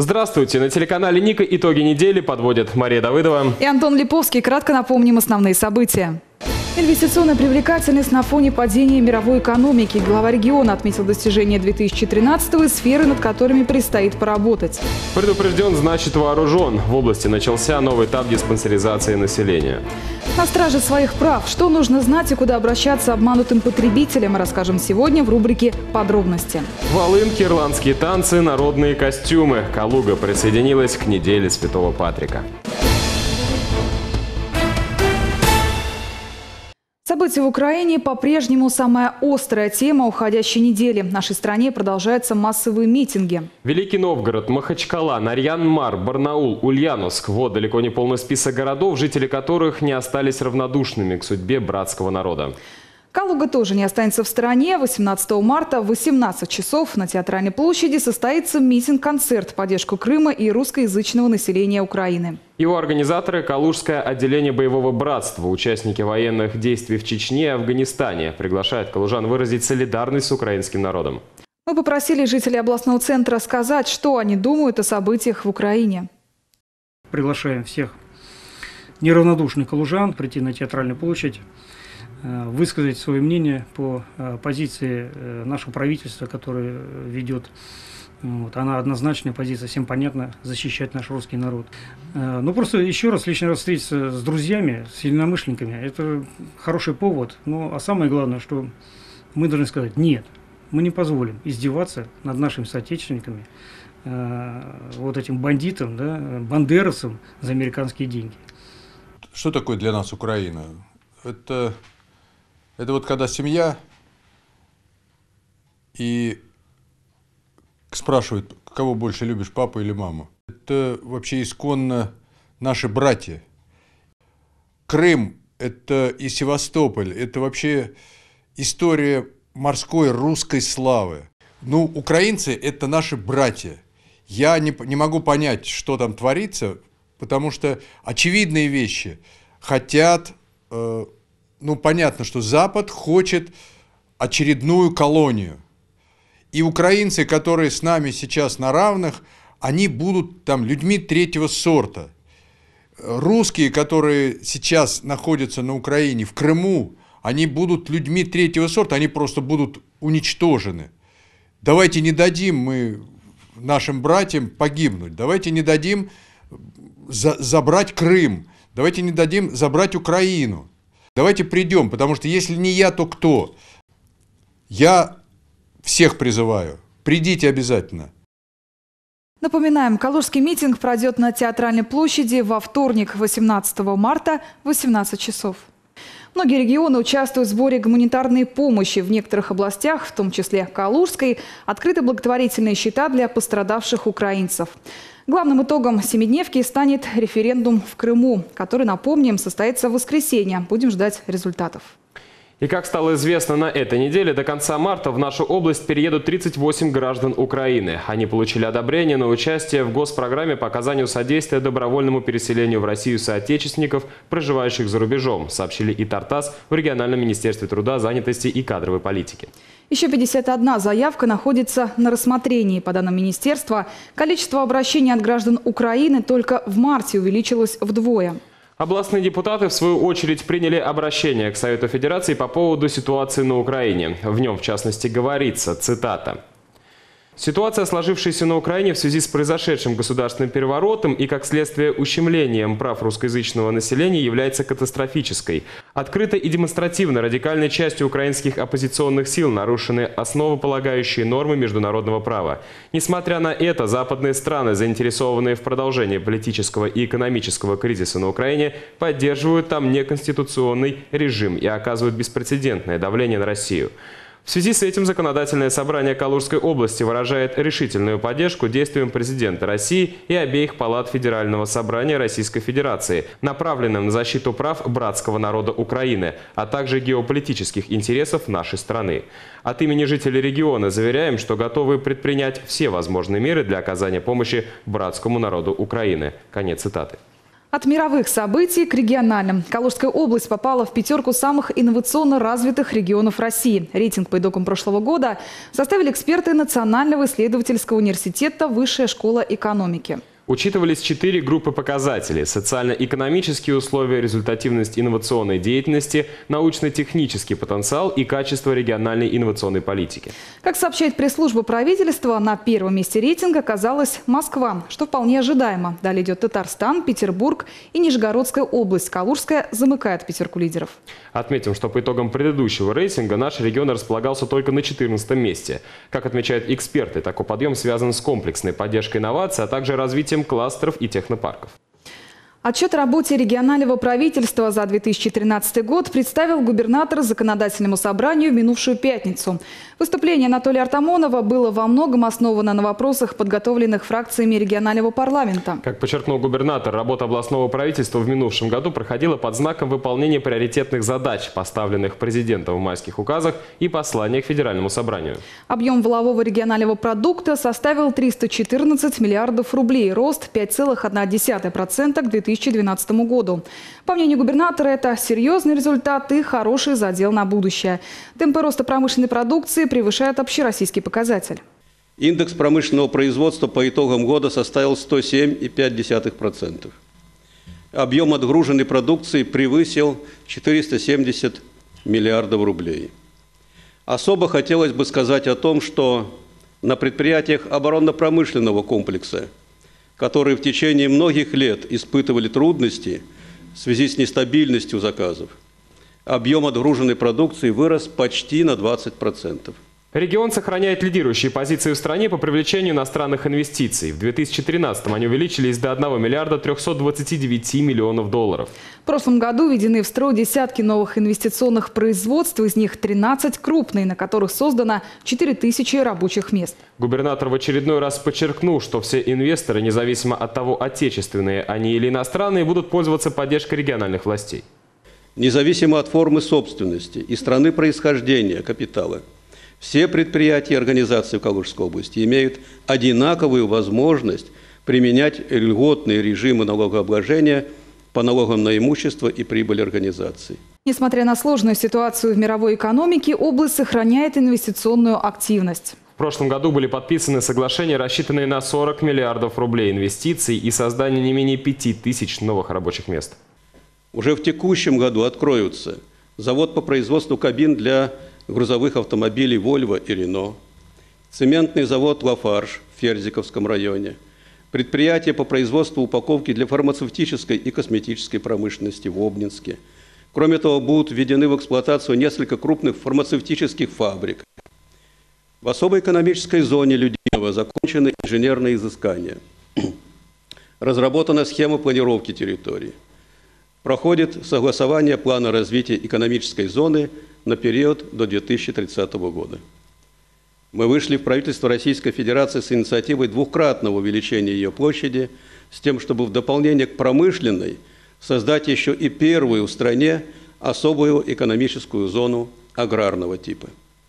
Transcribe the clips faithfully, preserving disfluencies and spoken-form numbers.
Здравствуйте! На телеканале Ника итоги недели подводят Мария Давыдова и Антон Липовский. Кратко напомним основные события. Инвестиционная привлекательность на фоне падения мировой экономики. Глава региона отметил достижения две тысячи тринадцатого и сферы, над которыми предстоит поработать. Предупрежден, значит вооружен. В области начался новый этап диспансеризации населения. На страже своих прав. Что нужно знать и куда обращаться обманутым потребителям, расскажем сегодня в рубрике «Подробности». Волынки, ирландские танцы, народные костюмы. Калуга присоединилась к неделе Святого Патрика. События в Украине по-прежнему самая острая тема уходящей недели. В нашей стране продолжаются массовые митинги. Великий Новгород, Махачкала, Нарьян-Мар, Барнаул, Ульяновск. Вот далеко не полный список городов, жители которых не остались равнодушными к судьбе братского народа. Калуга тоже не останется в стороне. восемнадцатого марта в восемнадцать часов на Театральной площади состоится митинг-концерт в поддержку Крыма и русскоязычного населения Украины. Его организаторы – Калужское отделение боевого братства. Участники военных действий в Чечне и Афганистане приглашают калужан выразить солидарность с украинским народом. Мы попросили жителей областного центра сказать, что они думают о событиях в Украине. Приглашаем всех неравнодушных калужан прийти на Театральную площадь, высказать свое мнение по позиции нашего правительства, которое ведет. Вот, она однозначная позиция, всем понятно, защищать наш русский народ. Ну просто еще раз, лишний раз встретиться с друзьями, с единомышленниками, это хороший повод. Ну а самое главное, что мы должны сказать: нет, мы не позволим издеваться над нашими соотечественниками, вот этим бандитам, да, бандеровцам за американские деньги. Что такое для нас Украина? Это... Это вот когда семья и спрашивают, кого больше любишь, папу или маму. Это вообще исконно наши братья. Крым – это и Севастополь, это вообще история морской русской славы. Ну, украинцы – это наши братья. Я не, не могу понять, что там творится, потому что очевидные вещи хотят... Э, Ну, понятно, что Запад хочет очередную колонию. И украинцы, которые с нами сейчас на равных, они будут там людьми третьего сорта. Русские, которые сейчас находятся на Украине, в Крыму, они будут людьми третьего сорта, они просто будут уничтожены. Давайте не дадим мы нашим братьям погибнуть, давайте не дадим за, забрать Крым, давайте не дадим забрать Украину. Давайте придем, потому что если не я, то кто? Я всех призываю, придите обязательно. Напоминаем, калужский митинг пройдет на Театральной площади во вторник, восемнадцатого марта, в восемнадцать часов. Многие регионы участвуют в сборе гуманитарной помощи. В некоторых областях, в том числе Калужской, открыты благотворительные счета для пострадавших украинцев. Главным итогом семидневки станет референдум в Крыму, который, напомним, состоится в воскресенье. Будем ждать результатов. И как стало известно, на этой неделе до конца марта в нашу область переедут тридцать восемь граждан Украины. Они получили одобрение на участие в госпрограмме по оказанию содействия добровольному переселению в Россию соотечественников, проживающих за рубежом, сообщили и Тартас в региональном министерстве труда, занятости и кадровой политики. Еще пятьдесят одна заявка находится на рассмотрении. По данным министерства, количество обращений от граждан Украины только в марте увеличилось вдвое. Областные депутаты, в свою очередь, приняли обращение к Совету Федерации по поводу ситуации на Украине. В нем, в частности, говорится, цитата: «Ситуация, сложившаяся на Украине в связи с произошедшим государственным переворотом и, как следствие, ущемлением прав русскоязычного населения, является катастрофической. Открыто и демонстративно радикальной частью украинских оппозиционных сил нарушены основополагающие нормы международного права. Несмотря на это, западные страны, заинтересованные в продолжении политического и экономического кризиса на Украине, поддерживают там неконституционный режим и оказывают беспрецедентное давление на Россию. В связи с этим законодательное собрание Калужской области выражает решительную поддержку действиям президента России и обеих палат Федерального собрания Российской Федерации, направленным на защиту прав братского народа Украины, а также геополитических интересов нашей страны. От имени жителей региона заверяем, что готовы предпринять все возможные меры для оказания помощи братскому народу Украины». Конец цитаты. От мировых событий к региональным. Калужская область попала в пятерку самых инновационно развитых регионов России. Рейтинг по итогам прошлого года составили эксперты Национального исследовательского университета «Высшая школа экономики». Учитывались четыре группы показателей: социально-экономические условия, результативность инновационной деятельности, научно-технический потенциал и качество региональной инновационной политики. Как сообщает пресс-служба правительства, на первом месте рейтинга оказалась Москва, что вполне ожидаемо. Далее идет Татарстан, Петербург и Нижегородская область. Калужская замыкает пятерку лидеров. Отметим, что по итогам предыдущего рейтинга наш регион располагался только на четырнадцатом месте. Как отмечают эксперты, такой подъем связан с комплексной поддержкой инноваций, а также развитием кластеров и технопарков. Отчет о работе регионального правительства за две тысячи тринадцатый год представил губернатор законодательному собранию в минувшую пятницу. Выступление Анатолия Артамонова было во многом основано на вопросах, подготовленных фракциями регионального парламента. Как подчеркнул губернатор, работа областного правительства в минувшем году проходила под знаком выполнения приоритетных задач, поставленных президентом в майских указах и посланиях Федеральному собранию. Объем валового регионального продукта составил триста четырнадцать миллиардов рублей, рост пять целых одна десятая процента к две тысячи двенадцатому году. По мнению губернатора, это серьезный результат и хороший задел на будущее. Темпы роста промышленной продукции превышают общероссийский показатель. Индекс промышленного производства по итогам года составил сто семь и пять десятых процента. Объем отгруженной продукции превысил четыреста семьдесят миллиардов рублей. Особо хотелось бы сказать о том, что на предприятиях оборонно-промышленного комплекса, которые в течение многих лет испытывали трудности в связи с нестабильностью заказов, объем отгруженной продукции вырос почти на двадцать процентов. Регион сохраняет лидирующие позиции в стране по привлечению иностранных инвестиций. В две тысячи тринадцатом они увеличились до одного миллиарда трёхсот двадцати девяти миллионов долларов. В прошлом году введены в строй десятки новых инвестиционных производств, из них тринадцать крупные, на которых создано четыре тысячи рабочих мест. Губернатор в очередной раз подчеркнул, что все инвесторы, независимо от того, отечественные они или иностранные, будут пользоваться поддержкой региональных властей. Независимо от формы собственности и страны происхождения капитала, все предприятия и организации в Калужской области имеют одинаковую возможность применять льготные режимы налогообложения по налогам на имущество и прибыль организаций. Несмотря на сложную ситуацию в мировой экономике, область сохраняет инвестиционную активность. В прошлом году были подписаны соглашения, рассчитанные на сорок миллиардов рублей инвестиций и создание не менее пяти тысяч новых рабочих мест. Уже в текущем году откроются завод по производству кабин для грузовых автомобилей «Вольво» и «Рено», цементный завод «Лафарж» в Ферзиковском районе, предприятие по производству упаковки для фармацевтической и косметической промышленности в Обнинске. Кроме того, будут введены в эксплуатацию несколько крупных фармацевтических фабрик. В особой экономической зоне Людиново закончены инженерные изыскания. Разработана схема планировки территории. Проходит согласование плана развития экономической зоны на период до две тысячи тридцатого года. Мы вышли в правительство Российской Федерации с инициативой двукратного увеличения ее площади, с тем, чтобы в дополнение к промышленной создать еще и первую в стране особую экономическую зону аграрного типа.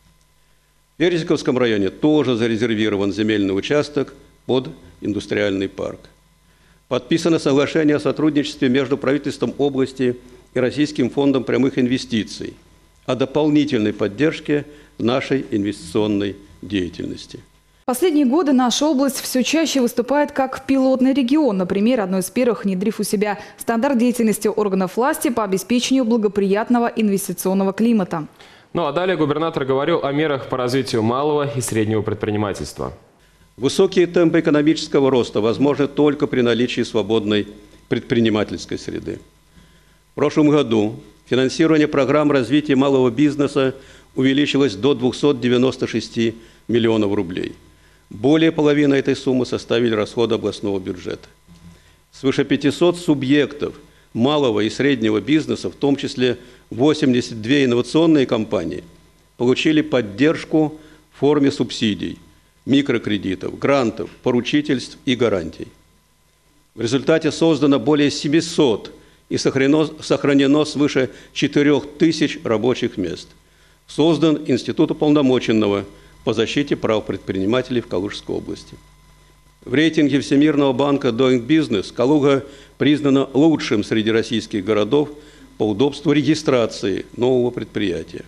В Ферзиковском районе тоже зарезервирован земельный участок под индустриальный парк. Подписано соглашение о сотрудничестве между правительством области и Российским фондом прямых инвестиций о дополнительной поддержке нашей инвестиционной деятельности. В последние годы наша область все чаще выступает как пилотный регион. Например, одной из первых, внедрив у себя стандарт деятельности органов власти по обеспечению благоприятного инвестиционного климата. Ну а далее губернатор говорил о мерах по развитию малого и среднего предпринимательства. Высокие темпы экономического роста возможны только при наличии свободной предпринимательской среды. В прошлом году финансирование программ развития малого бизнеса увеличилось до двухсот девяноста шести миллионов рублей. Более половины этой суммы составили расходы областного бюджета. Свыше пятисот субъектов малого и среднего бизнеса, в том числе восемьдесят две инновационные компании, получили поддержку в форме субсидий, микрокредитов, грантов, поручительств и гарантий. В результате создано более семисот и сохранено, сохранено свыше четырёх тысяч рабочих мест. Создан Институт уполномоченного по защите прав предпринимателей в Калужской области. В рейтинге Всемирного банка Doing Business Калуга признано лучшим среди российских городов по удобству регистрации нового предприятия.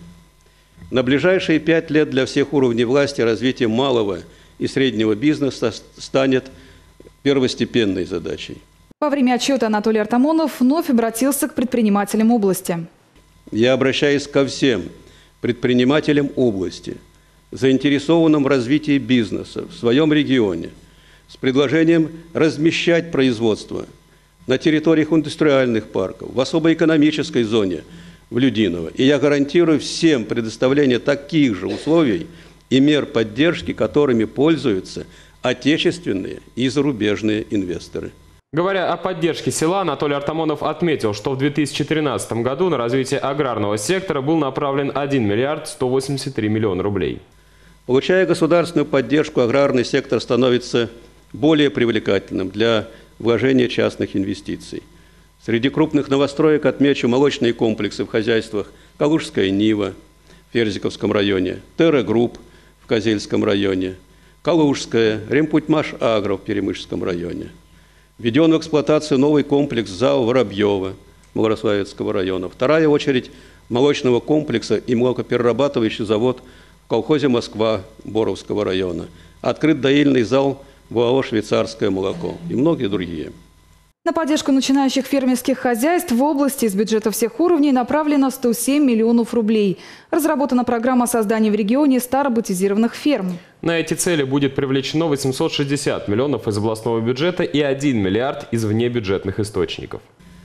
На ближайшие пять лет для всех уровней власти развитие малого и среднего бизнеса станет первостепенной задачей. Во время отчета Анатолий Артамонов вновь обратился к предпринимателям области. Я обращаюсь ко всем предпринимателям области, заинтересованным в развитии бизнеса в своем регионе, с предложением размещать производство на территориях индустриальных парков, в особой экономической зоне в Людиново. И я гарантирую всем предоставление таких же условий и мер поддержки, которыми пользуются отечественные и зарубежные инвесторы. Говоря о поддержке села, Анатолий Артамонов отметил, что в две тысячи тринадцатом году на развитие аграрного сектора был направлен один миллиард сто восемьдесят три миллиона рублей. Получая государственную поддержку, аграрный сектор становится более привлекательным для вложения частных инвестиций. Среди крупных новостроек отмечу молочные комплексы в хозяйствах Калужская Нива в Ферзиковском районе, Терра Групп в Козельском районе, Калужская, Ремпутьмаш Агро в Перемышльском районе. Введен в эксплуатацию новый комплекс ЗАО Воробьева Малорославецкого района. Вторая очередь молочного комплекса и молокоперерабатывающий завод в колхозе Москва Боровского района. Открыт доильный зал в ОАО «Швейцарское молоко» и многие другие. На поддержку начинающих фермерских хозяйств в области из бюджета всех уровней направлено сто семь миллионов рублей. Разработана программа создания в регионе староботизированных ферм. На эти цели будет привлечено восемьсот шестьдесят миллионов из областного бюджета и один миллиард из внебюджетных источников.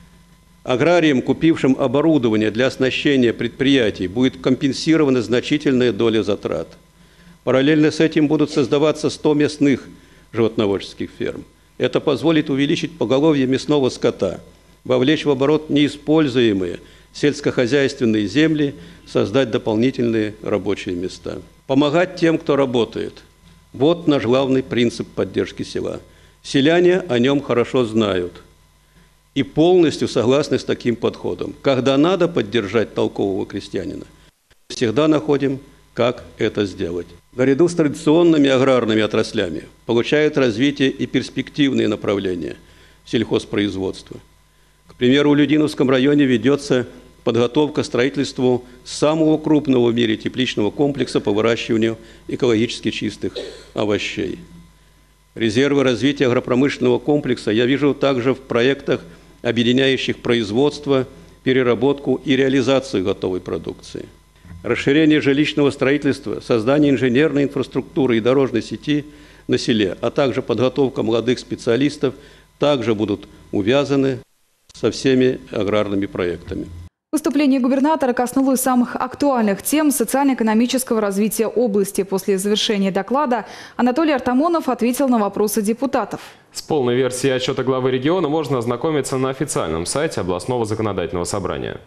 Аграриям, купившим оборудование для оснащения предприятий, будет компенсирована значительная доля затрат. Параллельно с этим будут создаваться сто местных животноводческих ферм. Это позволит увеличить поголовье мясного скота, вовлечь в оборот неиспользуемые сельскохозяйственные земли, создать дополнительные рабочие места. Помогать тем, кто работает. Вот наш главный принцип поддержки села. Селяне о нем хорошо знают и полностью согласны с таким подходом. Когда надо поддержать толкового крестьянина, всегда находим, как это сделать. Наряду с традиционными аграрными отраслями получают развитие и перспективные направления сельхозпроизводства. К примеру, в Людиновском районе ведется подготовка к строительству самого крупного в мире тепличного комплекса по выращиванию экологически чистых овощей. Резервы развития агропромышленного комплекса я вижу также в проектах, объединяющих производство, переработку и реализацию готовой продукции. Расширение жилищного строительства, создание инженерной инфраструктуры и дорожной сети на селе, а также подготовка молодых специалистов также будут увязаны со всеми аграрными проектами. Выступление губернатора коснулось самых актуальных тем социально-экономического развития области. После завершения доклада Анатолий Артамонов ответил на вопросы депутатов. С полной версией отчета главы региона можно ознакомиться на официальном сайте областного законодательного собрания.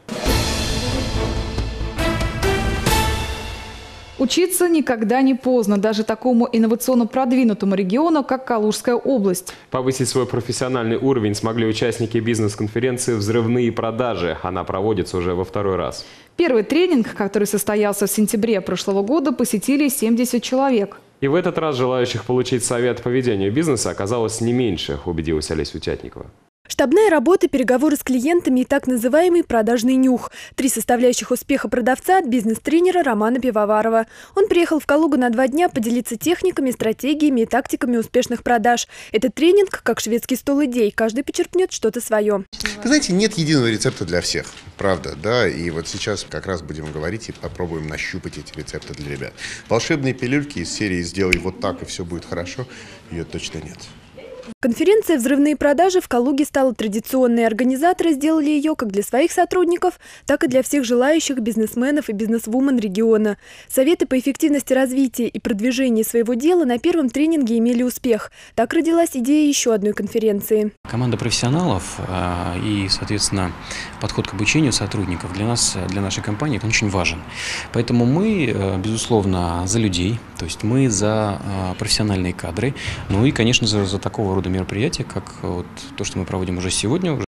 Учиться никогда не поздно, даже такому инновационно продвинутому региону, как Калужская область. Повысить свой профессиональный уровень смогли участники бизнес-конференции «Взрывные продажи». Она проводится уже во второй раз. Первый тренинг, который состоялся в сентябре прошлого года, посетили семьдесят человек. И в этот раз желающих получить совет по ведению бизнеса оказалось не меньше, убедилась Олеся Утятникова. Штабная работа, переговоры с клиентами и так называемый продажный нюх. Три составляющих успеха продавца от бизнес-тренера Романа Пивоварова. Он приехал в Калугу на два дня поделиться техниками, стратегиями и тактиками успешных продаж. Этот тренинг, как шведский стол идей, каждый почерпнет что-то свое. Вы знаете, нет единого рецепта для всех, правда, да, и вот сейчас как раз будем говорить и попробуем нащупать эти рецепты для ребят. Волшебные пилюльки из серии «Сделай вот так и все будет хорошо» ее точно нет. Конференция «Взрывные продажи» в Калуге стала традиционной. Организаторы сделали ее как для своих сотрудников, так и для всех желающих бизнесменов и бизнесвумен региона. Советы по эффективности развития и продвижения своего дела на первом тренинге имели успех. Так родилась идея еще одной конференции. Команда профессионалов и, соответственно, подход к обучению сотрудников для нас, для нашей компании, это очень важен. Поэтому мы, безусловно, за людей, то есть мы за профессиональные кадры, ну и, конечно, за, за такого рода мероприятия, как вот то, что мы проводим уже сегодня.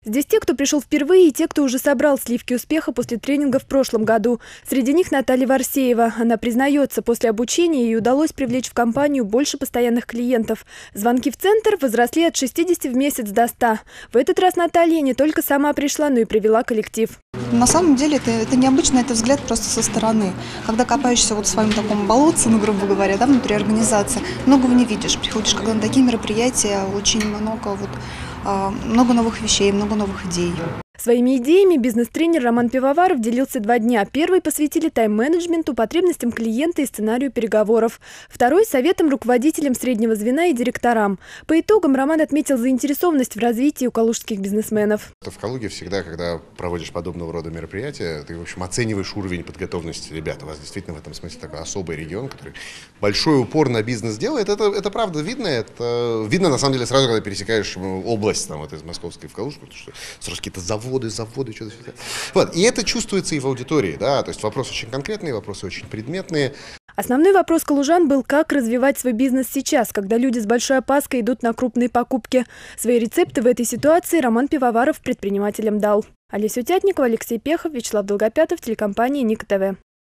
Здесь те, кто пришел впервые, и те, кто уже собрал сливки успеха после тренинга в прошлом году. Среди них Наталья Варсеева. Она признается, после обучения ей удалось привлечь в компанию больше постоянных клиентов. Звонки в центр возросли от шестидесяти в месяц до ста. В этот раз Наталья не только сама пришла, но и привела коллектив. На самом деле это, это необычно, это взгляд просто со стороны. Когда копаешься вот в своем таком болотце, ну, грубо говоря, да, внутри организации, многого не видишь. Приходишь когда на такие мероприятия, очень много, вот, много новых вещей, много новых идей. Своими идеями бизнес-тренер Роман Пивоваров делился два дня. Первый посвятили тайм-менеджменту, потребностям клиента и сценарию переговоров. Второй – советам руководителям среднего звена и директорам. По итогам Роман отметил заинтересованность в развитии у калужских бизнесменов. В Калуге всегда, когда проводишь подобного рода мероприятия, ты, в общем, оцениваешь уровень подготовленности ребят. У вас действительно в этом смысле такой особый регион, который большой упор на бизнес делает. Это, это правда видно. Это видно, на самом деле, сразу, когда пересекаешь область там, вот, из Московской в Калужку, потому что сразу какие-то заводы. Заводы, заводы, что-то. Вот. И это чувствуется и в аудитории, да, то есть вопросы очень конкретные, вопросы очень предметные. Основной вопрос калужан был, как развивать свой бизнес сейчас, когда люди с большой опаской идут на крупные покупки. Свои рецепты в этой ситуации Роман Пивоваров предпринимателям дал. Олеся Утятникова, Алексей Пехов, Вячеслав Долгопятов, телекомпания Ника ТВ.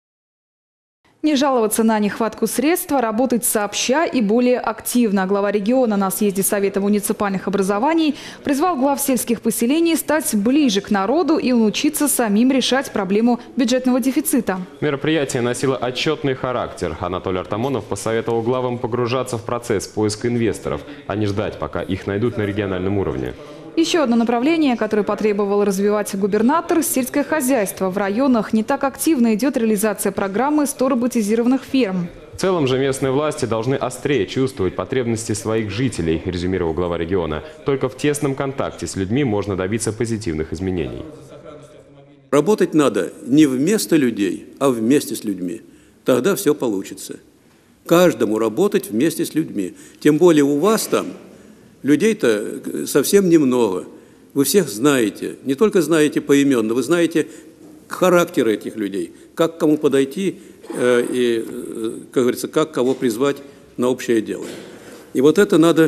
Не жаловаться на нехватку средств, а работать сообща и более активно. Глава региона на съезде Совета муниципальных образований призвал глав сельских поселений стать ближе к народу и научиться самим решать проблему бюджетного дефицита. Мероприятие носило отчетный характер. Анатолий Артамонов посоветовал главам погружаться в процесс поиска инвесторов, а не ждать, пока их найдут на региональном уровне. Еще одно направление, которое потребовал развивать губернатор – сельское хозяйство. В районах не так активно идет реализация программы сто роботизированных ферм. В целом же местные власти должны острее чувствовать потребности своих жителей, резюмировал глава региона. Только в тесном контакте с людьми можно добиться позитивных изменений. Работать надо не вместо людей, а вместе с людьми. Тогда все получится. Каждому работать вместе с людьми. Тем более у вас там людей-то совсем немного. Вы всех знаете. Не только знаете поименно, вы знаете характер этих людей. Как к кому подойти э, и, э, как говорится, как кого призвать на общее дело. И вот это надо,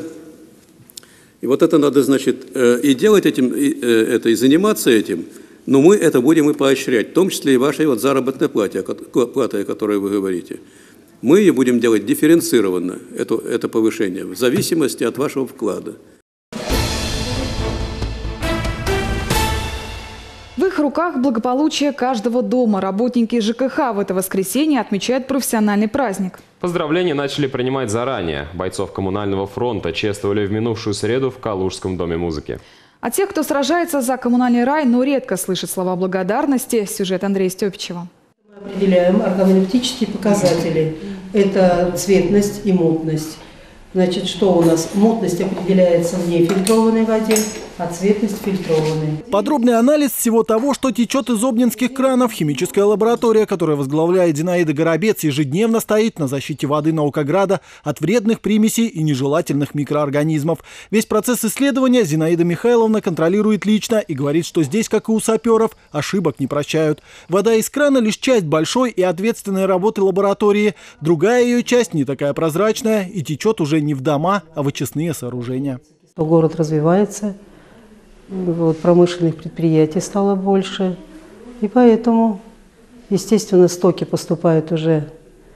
и вот это надо, значит, э, и делать этим, и, э, это, и заниматься этим. Но мы это будем и поощрять, в том числе и вашей вот заработной плате, платой, о которой вы говорите. Мы ее будем делать дифференцированно, это, это повышение, в зависимости от вашего вклада. В их руках благополучие каждого дома. Работники ЖКХ в это воскресенье отмечают профессиональный праздник. Поздравления начали принимать заранее. Бойцов коммунального фронта чествовали в минувшую среду в Калужском доме музыки. А тех, кто сражается за коммунальный рай, но редко слышит слова благодарности, сюжет Андрея Степичева. Определяем органолептические показатели. Это цветность и мутность. Значит, что у нас? Мутность определяется в нефильтрованной воде, а цветность фильтрованной. Подробный анализ всего того, что течет из обнинских кранов. Химическая лаборатория, которая возглавляет Зинаида Горобец, ежедневно стоит на защите воды Наукограда от вредных примесей и нежелательных микроорганизмов. Весь процесс исследования Зинаида Михайловна контролирует лично и говорит, что здесь, как и у саперов, ошибок не прощают. Вода из крана – лишь часть большой и ответственной работы лаборатории. Другая ее часть не такая прозрачная и течет уже не в дома, а в очистные сооружения. Город развивается, вот, промышленных предприятий стало больше, и поэтому, естественно, стоки поступают уже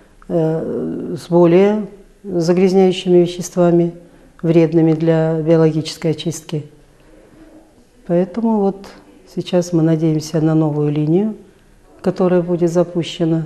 э, с более загрязняющими веществами, вредными для биологической очистки. Поэтому вот сейчас мы надеемся на новую линию, которая будет запущена,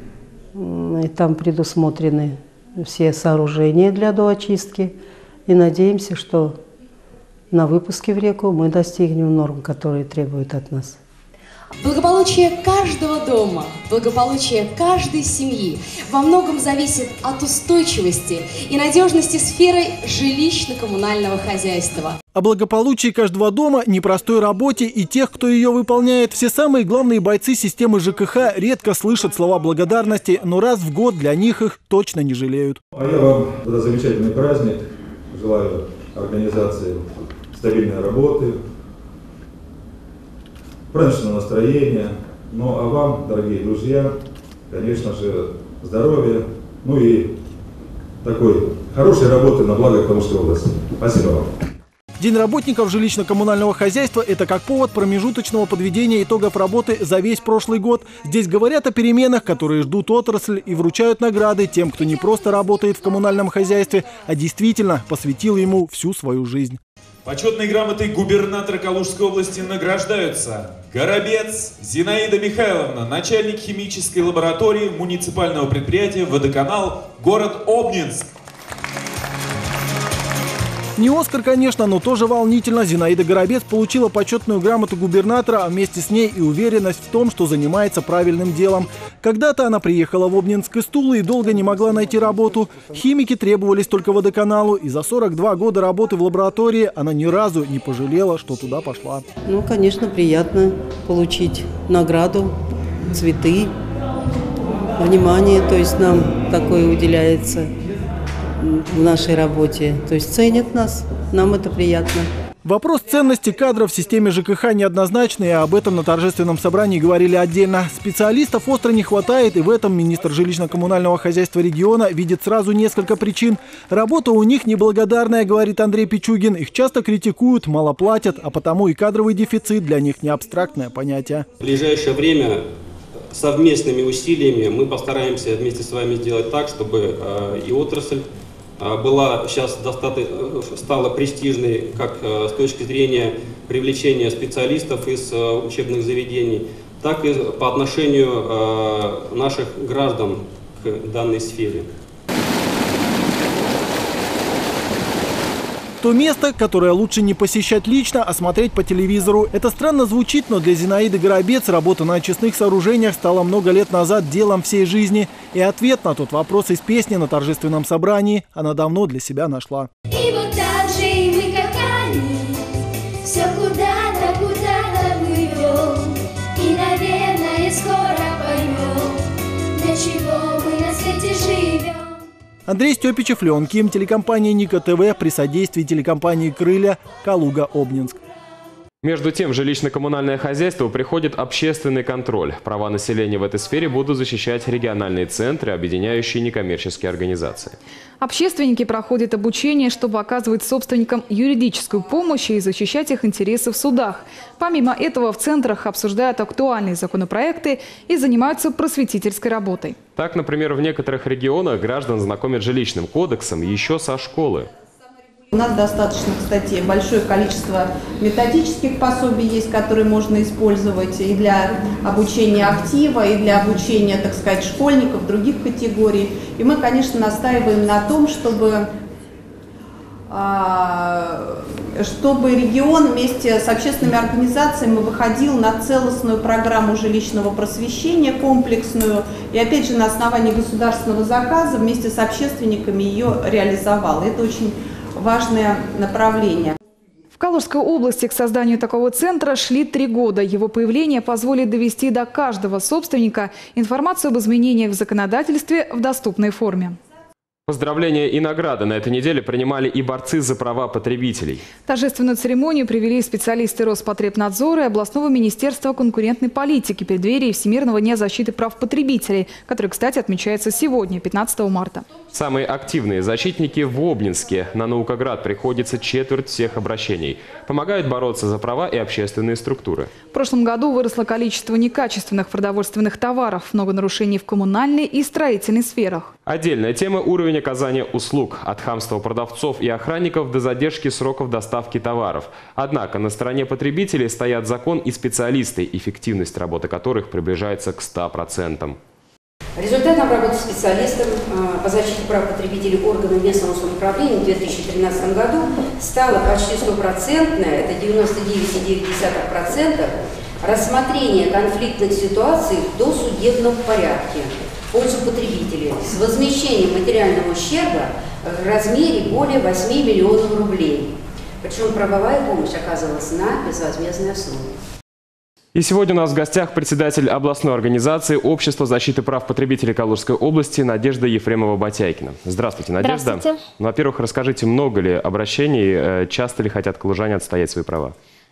и там предусмотрены все сооружения для доочистки, и надеемся, что на выпуске в реку мы достигнем норм, которые требуют от нас. Благополучие каждого дома, благополучие каждой семьи во многом зависит от устойчивости и надежности сферы жилищно-коммунального хозяйства. О благополучии каждого дома, непростой работе и тех, кто ее выполняет, все самые главные бойцы системы ЖКХ редко слышат слова благодарности, но раз в год для них их точно не жалеют. А я вам за замечательный праздник желаю организации стабильной работы, праздничного настроения. Ну а вам, дорогие друзья, конечно же, здоровья, ну и такой хорошей работы на благо Калужской области. Спасибо вам. День работников жилищно-коммунального хозяйства – это как повод промежуточного подведения итогов работы за весь прошлый год. Здесь говорят о переменах, которые ждут отрасль, и вручают награды тем, кто не просто работает в коммунальном хозяйстве, а действительно посвятил ему всю свою жизнь. Почетной грамотой губернатора Калужской области награждаются Горобец Зинаида Михайловна, начальник химической лаборатории муниципального предприятия «Водоканал», город Обнинск. Не Оскар, конечно, но тоже волнительно. Зинаида Горобец получила почетную грамоту губернатора, а вместе с ней и уверенность в том, что занимается правильным делом. Когда-то она приехала в Обнинск из Тулы и долго не могла найти работу. Химики требовались только водоканалу, и за сорок два года работы в лаборатории она ни разу не пожалела, что туда пошла. Ну, конечно, приятно получить награду, цветы, внимание, то есть нам такое уделяется в нашей работе. То есть ценят нас, нам это приятно. Вопрос ценности кадров в системе ЖКХ неоднозначный, и об этом на торжественном собрании говорили отдельно. Специалистов остро не хватает, и в этом министр жилищно-коммунального хозяйства региона видит сразу несколько причин. Работа у них неблагодарная, говорит Андрей Пичугин. Их часто критикуют, мало платят, а потому и кадровый дефицит для них не абстрактное понятие. В ближайшее время совместными усилиями мы постараемся вместе с вами сделать так, чтобы и отрасль была сейчас достаточно, стала престижной как с точки зрения привлечения специалистов из учебных заведений, так и по отношению наших граждан к данной сфере. То место, которое лучше не посещать лично, а смотреть по телевизору. Это странно звучит, но для Зинаиды Горобец работа на очистных сооружениях стала много лет назад делом всей жизни. И ответ на тот вопрос из песни на торжественном собрании она давно для себя нашла. И вот так же и мы, как они, все куда-то, куда-то плывем. И, наверное, скоро поймем, для чего мы на свете живем. Андрей Степичев, Леон Ким, телекомпания Ника ТВ при содействии телекомпании «Крылья», Калуга, Обнинск. Между тем, в жилищно-коммунальное хозяйство приходит общественный контроль. Права населения в этой сфере будут защищать региональные центры, объединяющие некоммерческие организации. Общественники проходят обучение, чтобы оказывать собственникам юридическую помощь и защищать их интересы в судах. Помимо этого, в центрах обсуждают актуальные законопроекты и занимаются просветительской работой. Так, например, в некоторых регионах граждан знакомят с жилищным кодексом еще со школы. У нас достаточно, кстати, большое количество методических пособий есть, которые можно использовать и для обучения актива, и для обучения, так сказать, школьников, других категорий. И мы, конечно, настаиваем на том, чтобы, чтобы регион вместе с общественными организациями выходил на целостную программу жилищного просвещения, комплексную, и опять же на основании государственного заказа вместе с общественниками ее реализовал. Это очень важное направление. В Калужской области к созданию такого центра шли три года. Его появление позволит довести до каждого собственника информацию об изменениях в законодательстве в доступной форме. Поздравления и награды на этой неделе принимали и борцы за права потребителей. Торжественную церемонию провели специалисты Роспотребнадзора и областного министерства конкурентной политики в преддверии Всемирного дня защиты прав потребителей, который, кстати, отмечается сегодня, пятнадцатого марта. Самые активные защитники в Обнинске. На Наукоград приходится четверть всех обращений. Помогают бороться за права и общественные структуры. В прошлом году выросло количество некачественных продовольственных товаров, много нарушений в коммунальной и строительной сферах. Отдельная тема – уровень оказания услуг. От хамства продавцов и охранников до задержки сроков доставки товаров. Однако на стороне потребителей стоят закон и специалисты, эффективность работы которых приближается к ста процентам. Результатом работы специалистов по защите прав потребителей органов местного самоуправления в две тысячи тринадцатом году стало почти стопроцентное, это девяносто девять целых девять десятых процента, рассмотрение конфликтных ситуаций в досудебном порядке в пользу потребителей с возмещением материального ущерба в размере более восьми миллионов рублей. Причем правовая помощь оказывалась на безвозмездной основе. И сегодня у нас в гостях председатель областной организации Общества защиты прав потребителей Калужской области Надежда Ефремова-Батяйкина. Здравствуйте, Надежда. Здравствуйте. Ну, во-первых, расскажите, много ли обращений, часто ли хотят калужане отстоять свои права?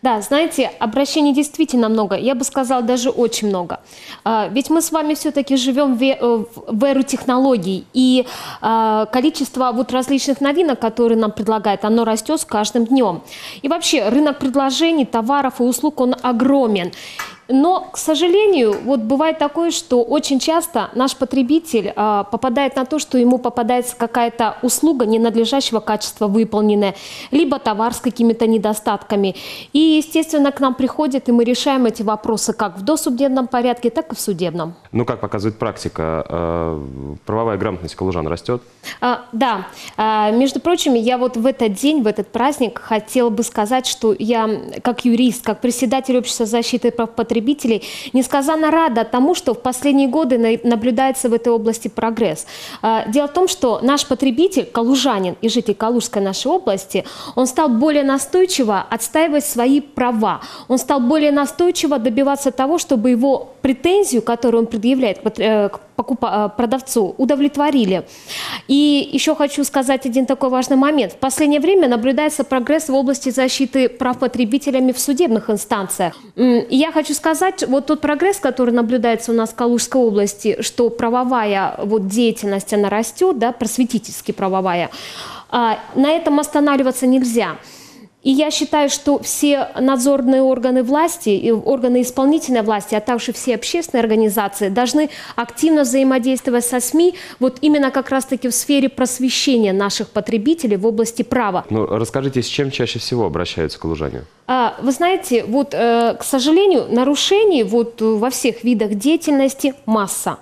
Да, знаете, обращений действительно много, я бы сказала, даже очень много. Ведь мы с вами все-таки живем в эру технологий, и количество вот различных новинок, которые нам предлагают, оно растет с каждым днем. И вообще рынок предложений, товаров и услуг, он огромен. Но, к сожалению, вот бывает такое, что очень часто наш потребитель а, попадает на то, что ему попадается какая-то услуга ненадлежащего качества выполненная, либо товар с какими-то недостатками. И, естественно, к нам приходят, и мы решаем эти вопросы как в досудебном порядке, так и в судебном. Ну, как показывает практика, э, правовая грамотность калужан растет? А, да. А, между прочим, я вот в этот день, в этот праздник хотела бы сказать, что я, как юрист, как председатель общества защиты прав потребителей, несказанно рада тому, что в последние годы наблюдается в этой области прогресс. Дело в том, что наш потребитель, калужанин и житель Калужской нашей области, он стал более настойчиво отстаивать свои права. Он стал более настойчиво добиваться того, чтобы его претензию, которую он предъявляет к продавцу, удовлетворили. И еще хочу сказать один такой важный момент. В последнее время наблюдается прогресс в области защиты прав потребителями в судебных инстанциях. И я хочу сказать, вот тот прогресс, который наблюдается у нас в Калужской области, что правовая вот деятельность, она растет, да, просветительски правовая, на этом останавливаться нельзя. И я считаю, что все надзорные органы власти, органы исполнительной власти, а также все общественные организации должны активно взаимодействовать со СМИ вот именно как раз-таки в сфере просвещения наших потребителей в области права. Ну, расскажите, с чем чаще всего обращаются калужане? Вы знаете, вот, к сожалению, нарушений вот во всех видах деятельности масса.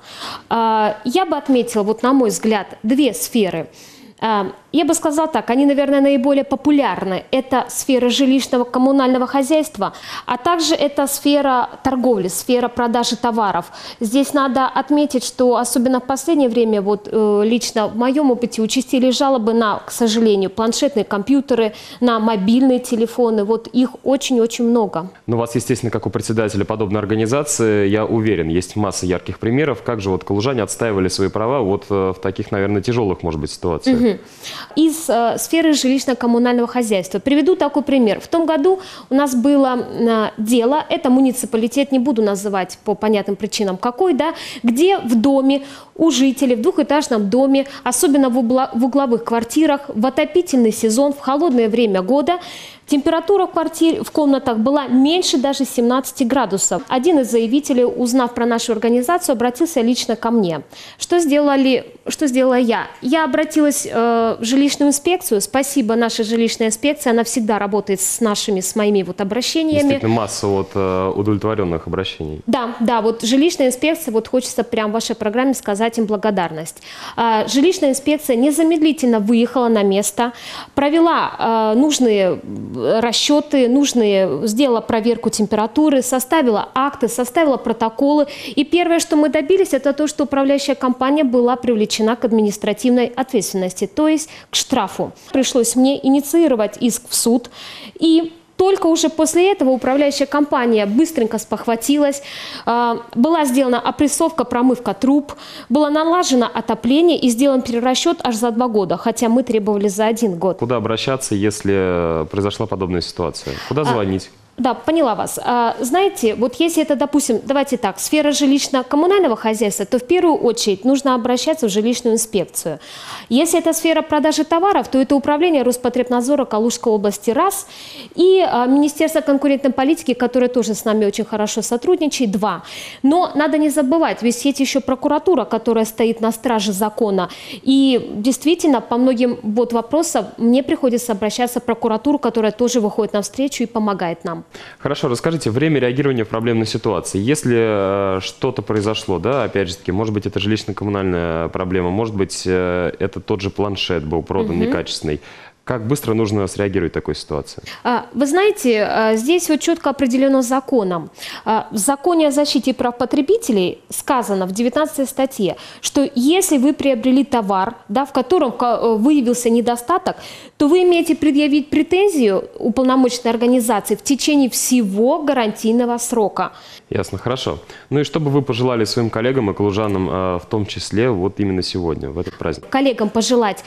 Я бы отметила, вот на мой взгляд, две сферы. Я бы сказала так, они, наверное, наиболее популярны. Это сфера жилищного коммунального хозяйства, а также это сфера торговли, сфера продажи товаров. Здесь надо отметить, что особенно в последнее время, вот лично в моем опыте, участились жалобы на, к сожалению, планшетные компьютеры, на мобильные телефоны. Вот их очень-очень много. Ну, у вас, естественно, как у председателя подобной организации, я уверен, есть масса ярких примеров, как же вот калужане отстаивали свои права вот в таких, наверное, тяжелых, может быть, ситуациях. Угу. Из э, сферы жилищно-коммунального хозяйства. Приведу такой пример. В том году у нас было э, дело, это муниципалитет, не буду называть по понятным причинам какой, да, где в доме у жителей, в двухэтажном доме, особенно в, угла, в угловых квартирах, в отопительный сезон, в холодное время года, температура в квартире, в комнатах была меньше даже семнадцати градусов. Один из заявителей, узнав про нашу организацию, обратился лично ко мне. Что сделали, что сделала я? Я обратилась э, в жилищную инспекцию. Спасибо нашей жилищной инспекции. Она всегда работает с нашими, с моими вот обращениями. Действительно, масса вот, э, удовлетворенных обращений. Да, да, вот жилищная инспекция, вот хочется прямо в вашей программе сказать им благодарность. Э, жилищная инспекция незамедлительно выехала на место, провела э, нужные расчеты, нужные, сделала проверку температуры, составила акты, составила протоколы. И первое, что мы добились, это то, что управляющая компания была привлечена к административной ответственности, то есть к штрафу. Пришлось мне инициировать иск в суд. И только уже после этого управляющая компания быстренько спохватилась, была сделана опрессовка, промывка труб, было налажено отопление и сделан перерасчет аж за два года, хотя мы требовали за один год. Куда обращаться, если произошла подобная ситуация? Куда звонить? Да, поняла вас. А, знаете, вот если это, допустим, давайте так, сфера жилищно-коммунального хозяйства, то в первую очередь нужно обращаться в жилищную инспекцию. Если это сфера продажи товаров, то это управление Роспотребнадзора Калужской области раз, и а, Министерство конкурентной политики, которое тоже с нами очень хорошо сотрудничает, два. Но надо не забывать, ведь есть еще прокуратура, которая стоит на страже закона. И действительно, по многим вот вопросам мне приходится обращаться в прокуратуру, которая тоже выходит навстречу и помогает нам. Хорошо, расскажите, время реагирования в проблемной ситуации. Если э, что-то произошло, да, опять же таки, может быть, это жилищно-коммунальная проблема, может быть, э, это тот же планшет был продан угу. некачественный. Как быстро нужно среагировать в такой ситуации? Вы знаете, здесь вот четко определено законом. В законе о защите прав потребителей сказано в девятнадцатой статье, что если вы приобрели товар, да, в котором выявился недостаток, то вы имеете предъявить претензию уполномоченной организации в течение всего гарантийного срока. Ясно, хорошо. Ну и что бы вы пожелали своим коллегам и калужанам, в том числе, вот именно сегодня, в этот праздник? Коллегам пожелать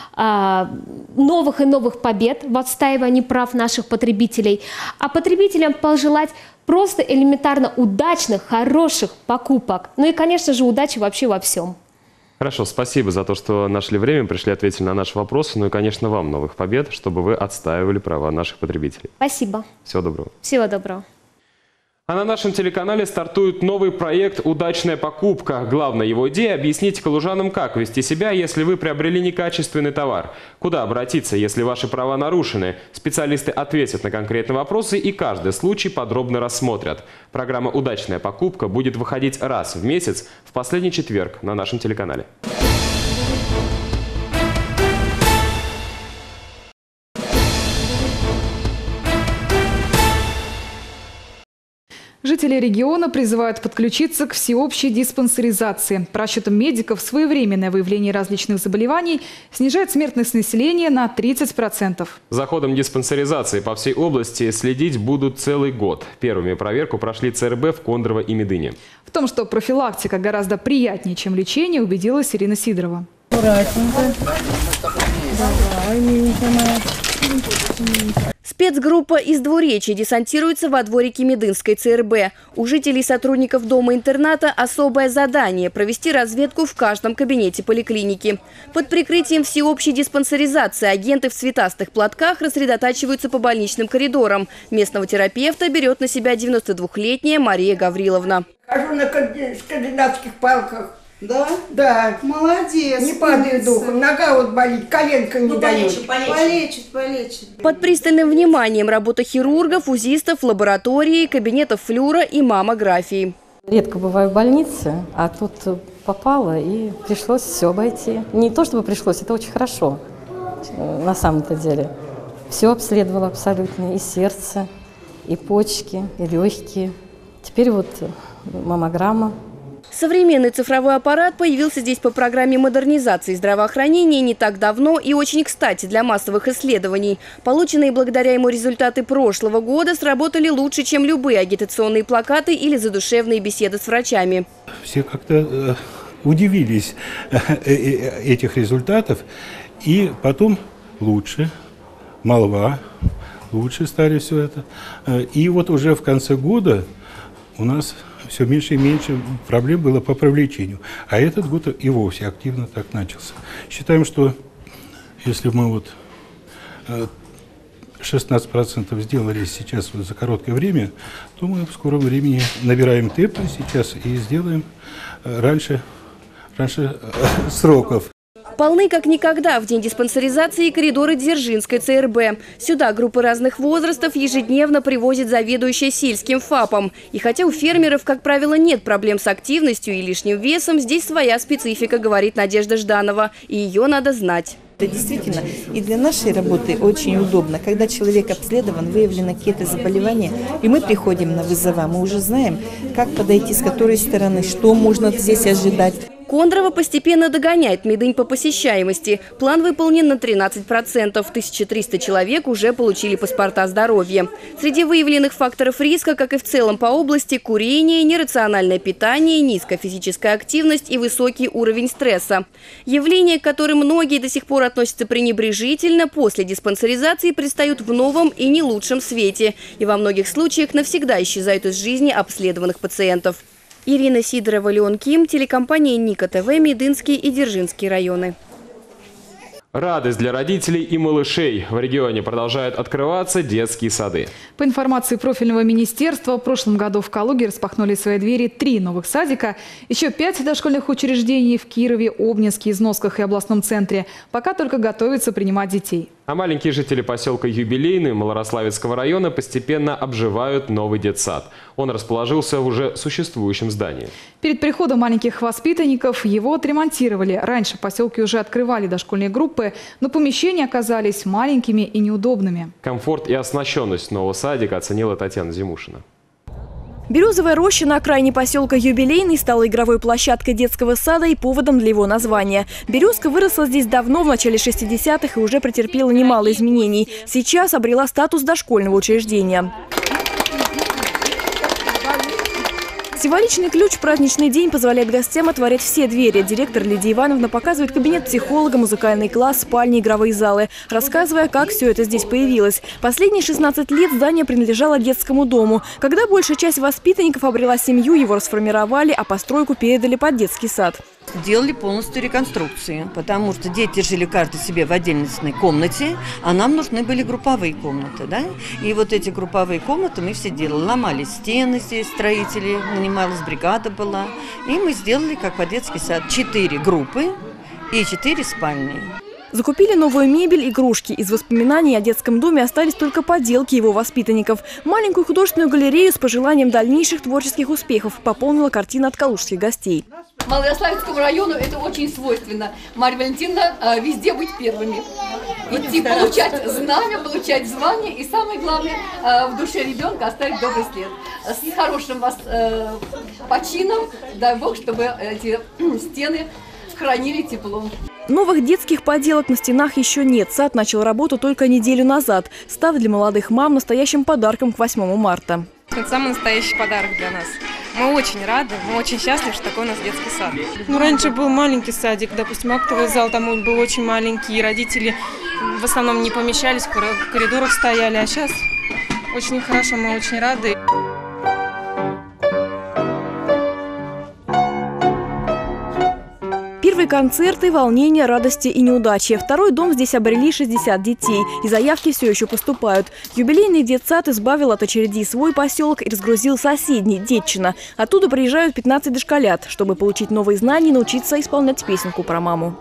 новых и новых побед в отстаивании прав наших потребителей, а потребителям пожелать просто элементарно удачных, хороших покупок. Ну и, конечно же, удачи вообще во всем. Хорошо, спасибо за то, что нашли время, пришли ответить на наши вопросы. Ну и, конечно, вам новых побед, чтобы вы отстаивали права наших потребителей. Спасибо. Всего доброго. Всего доброго. А на нашем телеканале стартует новый проект «Удачная покупка». Главная его идея – объяснить калужанам, как вести себя, если вы приобрели некачественный товар. Куда обратиться, если ваши права нарушены. Специалисты ответят на конкретные вопросы и каждый случай подробно рассмотрят. Программа «Удачная покупка» будет выходить раз в месяц в последний четверг на нашем телеканале. Жители региона призывают подключиться к всеобщей диспансеризации. По расчетам медиков, своевременное выявление различных заболеваний снижает смертность населения на тридцать процентов. За ходом диспансеризации по всей области следить будут целый год. Первыми проверку прошли ЦРБ в Кондрово и Медыне. В том, что профилактика гораздо приятнее, чем лечение, убедилась Ирина Сидорова. Аккуратненько. Давай, миленькая моя. Спецгруппа из Двуречья десантируется во дворике Медынской ЦРБ. У жителей и сотрудников дома-интерната особое задание – провести разведку в каждом кабинете поликлиники. Под прикрытием всеобщей диспансеризации агенты в цветастых платках рассредотачиваются по больничным коридорам. Местного терапевта берет на себя девяностодвухлетняя Мария Гавриловна. Хожу на скандинавских палках. Да? Да. Молодец. Не падаю духом. Нога вот болит, коленка не ну, дает. Полечит, полечит, полечит. Под пристальным вниманием работа хирургов, узистов, лаборатории, кабинетов флюора и маммографии. Редко бываю в больнице, а тут попала и пришлось все обойти. Не то чтобы пришлось, это очень хорошо на самом-то деле. Все обследовала абсолютно, и сердце, и почки, и легкие. Теперь вот маммограмма. Современный цифровой аппарат появился здесь по программе модернизации здравоохранения не так давно и очень кстати для массовых исследований. Полученные благодаря ему результаты прошлого года сработали лучше, чем любые агитационные плакаты или задушевные беседы с врачами. Все как-то э, удивились э, э, этих результатов, и потом лучше, молва, лучше стали все это. И вот уже в конце года у нас все меньше и меньше проблем было по привлечению. А этот год и вовсе активно так начался. Считаем, что если мы вот шестнадцать процентов сделали сейчас вот за короткое время, то мы в скором времени набираем темпы сейчас и сделаем раньше, раньше сроков. Полны как никогда в день диспансеризации коридоры Дзержинской ЦРБ. Сюда группы разных возрастов ежедневно привозит заведующая сельским ФАПом. И хотя у фермеров, как правило, нет проблем с активностью и лишним весом, здесь своя специфика, говорит Надежда Жданова. И ее надо знать. Это действительно и для нашей работы очень удобно. Когда человек обследован, выявлены какие-то заболевания, и мы приходим на вызова, мы уже знаем, как подойти, с которой стороны, что можно здесь ожидать. Кондрово постепенно догоняет Медынь по посещаемости. План выполнен на тринадцать процентов. тысяча триста человек уже получили паспорта здоровья. Среди выявленных факторов риска, как и в целом по области, курение, нерациональное питание, низкая физическая активность и высокий уровень стресса. Явления, к которым многие до сих пор относятся пренебрежительно, после диспансеризации предстают в новом и не лучшем свете. И во многих случаях навсегда исчезают из жизни обследованных пациентов. Ирина Сидорова, Леон Ким, телекомпания Ника ТВ, Медынский и Дзержинский районы. Радость для родителей и малышей. В регионе продолжают открываться детские сады. По информации профильного министерства, в прошлом году в Калуге распахнули свои двери три новых садика. Еще пять дошкольных учреждений в Кирове, Обнинске, Износках и областном центре пока только готовятся принимать детей. А маленькие жители поселка Юбилейный Малорославецкого района постепенно обживают новый детсад. Он расположился в уже существующем здании. Перед приходом маленьких воспитанников его отремонтировали. Раньше в поселке уже открывали дошкольные группы, но помещения оказались маленькими и неудобными. Комфорт и оснащенность нового садика оценила Татьяна Зимушина. Березовая роща на окраине поселка Юбилейный стала игровой площадкой детского сада и поводом для его названия. Березка выросла здесь давно, в начале шестидесятых, и уже претерпела немало изменений. Сейчас обрела статус дошкольного учреждения. Символичный ключ в праздничный день позволяет гостям отворять все двери. Директор Лидия Ивановна показывает кабинет психолога, музыкальный класс, спальни, игровые залы, рассказывая, как все это здесь появилось. Последние шестнадцать лет здание принадлежало детскому дому. Когда большая часть воспитанников обрела семью, его расформировали, а постройку передали под детский сад. Делали полностью реконструкции, потому что дети жили каждый себе в отдельной комнате, а нам нужны были групповые комнаты, да? И вот эти групповые комнаты мы все делали. Ломали стены здесь, строители, нанималась бригада была. И мы сделали, как по детский сад, четыре группы и четыре спальни. Закупили новую мебель, игрушки. Из воспоминаний о детском доме остались только поделки его воспитанников. Маленькую художественную галерею с пожеланием дальнейших творческих успехов пополнила картина от калужских гостей. Малоярославецкому району это очень свойственно. Марья Валентиновна, везде быть первыми. Идти получать знамя, получать звание и, самое главное, в душе ребенка оставить добрый след. С хорошим вас почином, дай Бог, чтобы эти стены хранили тепло. Новых детских поделок на стенах еще нет. Сад начал работу только неделю назад, став для молодых мам настоящим подарком к восьмому марта. Это самый настоящий подарок для нас. Мы очень рады, мы очень счастливы, что такой у нас детский сад. Ну, раньше был маленький садик, допустим, актовый зал там был очень маленький, и родители в основном не помещались, в коридорах стояли, а сейчас очень хорошо, мы очень рады. Первые концерты, волнения, радости и неудачи. Второй дом здесь обрели шестьдесят детей, и заявки все еще поступают. Юбилейный детсад избавил от очередей свой поселок и разгрузил соседний, Детчина. Оттуда приезжают пятнадцать дошколят, чтобы получить новые знания и научиться исполнять песенку про маму.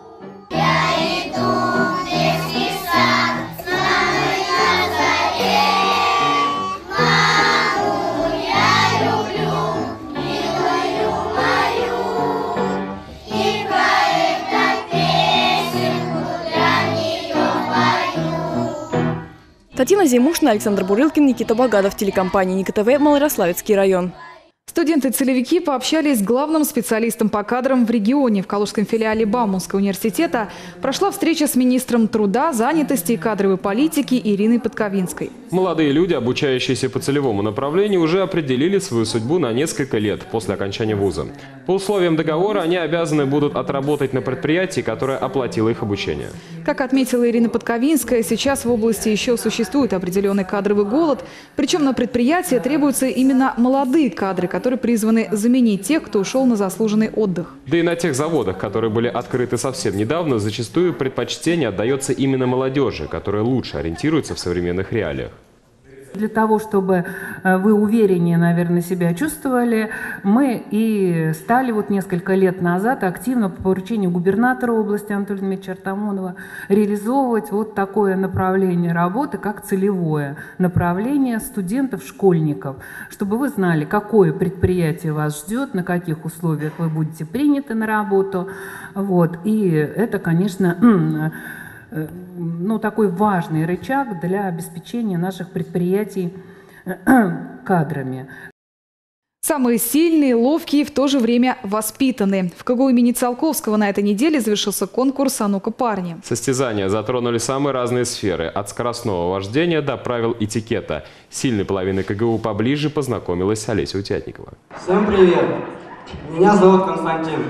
Татьяна Зимушина, Александр Бурылкин, Никита Багадов, телекомпания Ника ТВ, Малоярославецкий район. Студенты-целевики пообщались с главным специалистом по кадрам в регионе. В Калужском филиале Бауманского университета прошла встреча с министром труда, занятости и кадровой политики Ириной Подковинской. Молодые люди, обучающиеся по целевому направлению, уже определили свою судьбу на несколько лет после окончания вуза. По условиям договора они обязаны будут отработать на предприятии, которое оплатило их обучение. Как отметила Ирина Подковинская, сейчас в области еще существует определенный кадровый голод. Причем на предприятии требуются именно молодые кадры, которые призваны заменить тех, кто ушел на заслуженный отдых. Да и на тех заводах, которые были открыты совсем недавно, зачастую предпочтение отдается именно молодежи, которая лучше ориентируется в современных реалиях. Для того, чтобы вы увереннее, наверное, себя чувствовали, мы и стали вот несколько лет назад активно по поручению губернатора области Анатолия Дмитриевича Артамонова реализовывать вот такое направление работы, как целевое направление студентов-школьников, чтобы вы знали, какое предприятие вас ждет, на каких условиях вы будете приняты на работу. Вот. И это, конечно, ну, такой важный рычаг для обеспечения наших предприятий кадрами. Самые сильные, ловкие и в то же время воспитанные. В КГУ имени Циолковского на этой неделе завершился конкурс «А ну-ка, парни». Состязания затронули самые разные сферы, от скоростного вождения до правил этикета. С сильной половиной КГУ поближе познакомилась Олеся Утятникова. Всем привет! Меня зовут Константин.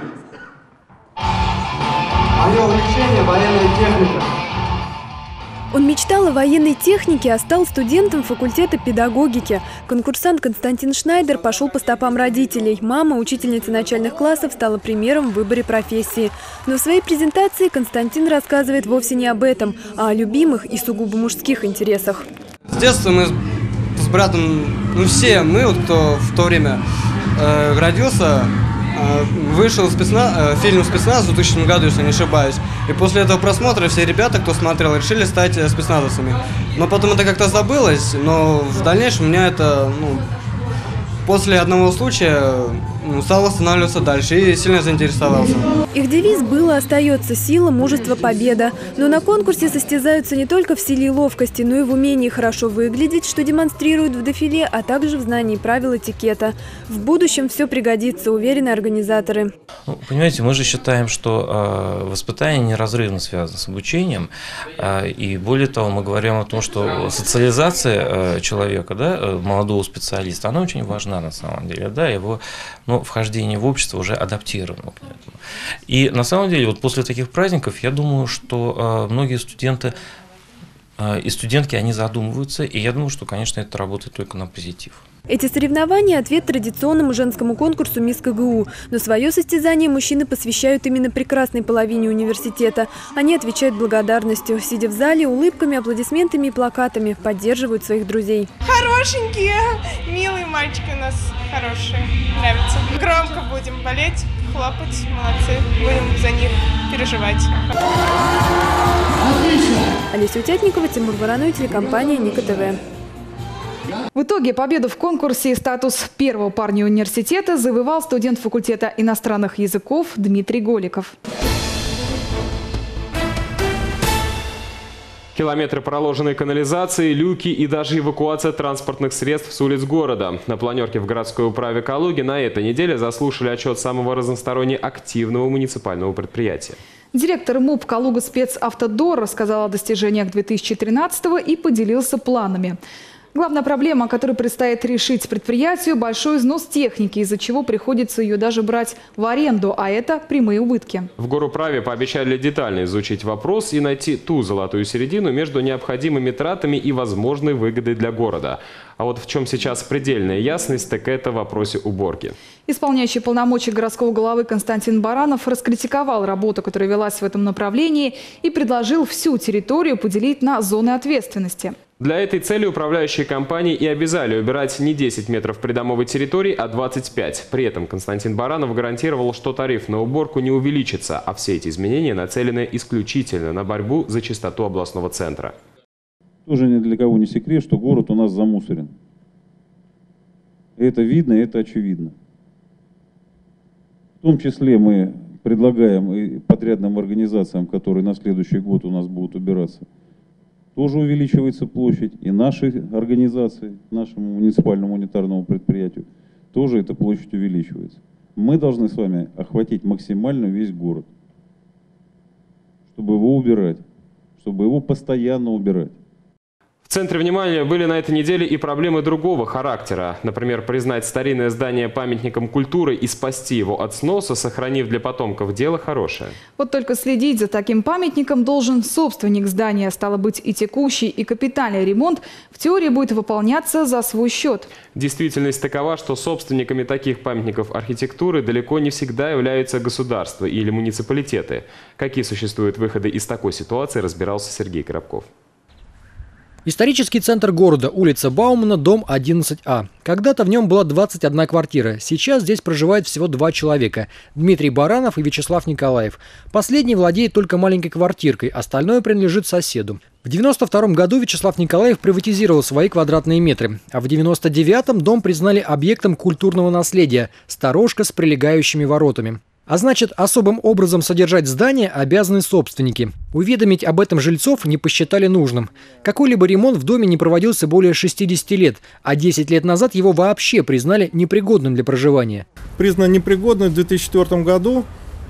Мое увлечение – военная техника. Он мечтал о военной технике, а стал студентом факультета педагогики. Конкурсант Константин Шнайдер пошел по стопам родителей. Мама, учительница начальных классов, стала примером в выборе профессии. Но в своей презентации Константин рассказывает вовсе не об этом, а о любимых и сугубо мужских интересах. С детства мы с братом, ну все мы, вот кто в то время э, родился, вышел спецназ, фильм «Спецназ» в двухтысячном году, если не ошибаюсь. И после этого просмотра все ребята, кто смотрел, решили стать спецназовцами. Но потом это как-то забылось, но в дальнейшем у меня это, ну, после одного случая ну, стал восстанавливаться дальше и сильно заинтересовался. Их девиз был и остается: сила, мужество, победа. Но на конкурсе состязаются не только в силе и ловкости, но и в умении хорошо выглядеть, что демонстрируют в дефиле, а также в знании правил этикета. В будущем все пригодится, уверены организаторы. Ну, понимаете, мы же считаем, что э, воспитание неразрывно связано с обучением. Э, и более того, мы говорим о том, что социализация э, человека, да, молодого специалиста, она очень важна на самом деле. Да, его ну, вхождение в общество уже адаптировано к этому. И на самом деле, вот после таких праздников, я думаю, что э, многие студенты э, и студентки, они задумываются, и я думаю, что, конечно, это работает только на позитив. Эти соревнования – ответ традиционному женскому конкурсу «Мисс КГУ». Но свое состязание мужчины посвящают именно прекрасной половине университета. Они отвечают благодарностью. Сидя в зале, улыбками, аплодисментами и плакатами поддерживают своих друзей. Хорошенькие, милые мальчики у нас, хорошие, нравятся. Громко будем болеть, хлопать, молодцы. Будем за них переживать. Олеся Утятникова, Тимур Вороной, телекомпания Ника ТВ. В итоге победу в конкурсе и статус первого парня университета завоевал студент факультета иностранных языков Дмитрий Голиков. Километры проложенной канализации, люки и даже эвакуация транспортных средств с улиц города. На планерке в городской управе Калуги на этой неделе заслушали отчет самого разносторонне активного муниципального предприятия. Директор МУП «Калуга спецавтодор» рассказал о достижениях две тысячи тринадцатого и поделился планами. Главная проблема, которую предстоит решить предприятию – большой износ техники, из-за чего приходится ее даже брать в аренду, а это прямые убытки. В горуправе пообещали детально изучить вопрос и найти ту золотую середину между необходимыми тратами и возможной выгодой для города. А вот в чем сейчас предельная ясность, так это в вопросе уборки. Исполняющий полномочия городского главы Константин Баранов раскритиковал работу, которая велась в этом направлении, и предложил всю территорию поделить на зоны ответственности. Для этой цели управляющие компании и обязали убирать не десять метров придомовой территории, а двадцать пять. При этом Константин Баранов гарантировал, что тариф на уборку не увеличится, а все эти изменения нацелены исключительно на борьбу за чистоту областного центра. Тоже ни для кого не секрет, что город у нас замусорен. Это видно, это очевидно. В том числе мы предлагаем и подрядным организациям, которые на следующий год у нас будут убираться, тоже увеличивается площадь, и нашей организации, нашему муниципальному унитарному предприятию, тоже эта площадь увеличивается. Мы должны с вами охватить максимально весь город, чтобы его убирать, чтобы его постоянно убирать. В центре внимания были на этой неделе и проблемы другого характера. Например, признать старинное здание памятником культуры и спасти его от сноса, сохранив для потомков, дело хорошее. Вот только следить за таким памятником должен собственник здания. Стало быть, и текущий, и капитальный ремонт в теории будет выполняться за свой счет. Действительность такова, что собственниками таких памятников архитектуры далеко не всегда являются государства или муниципалитеты. Какие существуют выходы из такой ситуации, разбирался Сергей Коробков. Исторический центр города, улица Баумана, дом одиннадцать А. Когда-то в нем была двадцать одна квартира. Сейчас здесь проживает всего два человека – Дмитрий Баранов и Вячеслав Николаев. Последний владеет только маленькой квартиркой, остальное принадлежит соседу. В девяносто втором году Вячеслав Николаев приватизировал свои квадратные метры, а в девяносто девятом дом признали объектом культурного наследия – сторожка с прилегающими воротами. А значит, особым образом содержать здание обязаны собственники. Уведомить об этом жильцов не посчитали нужным. Какой-либо ремонт в доме не проводился более шестидесяти лет, а десять лет назад его вообще признали непригодным для проживания. Признан непригодным в две тысячи четвёртом году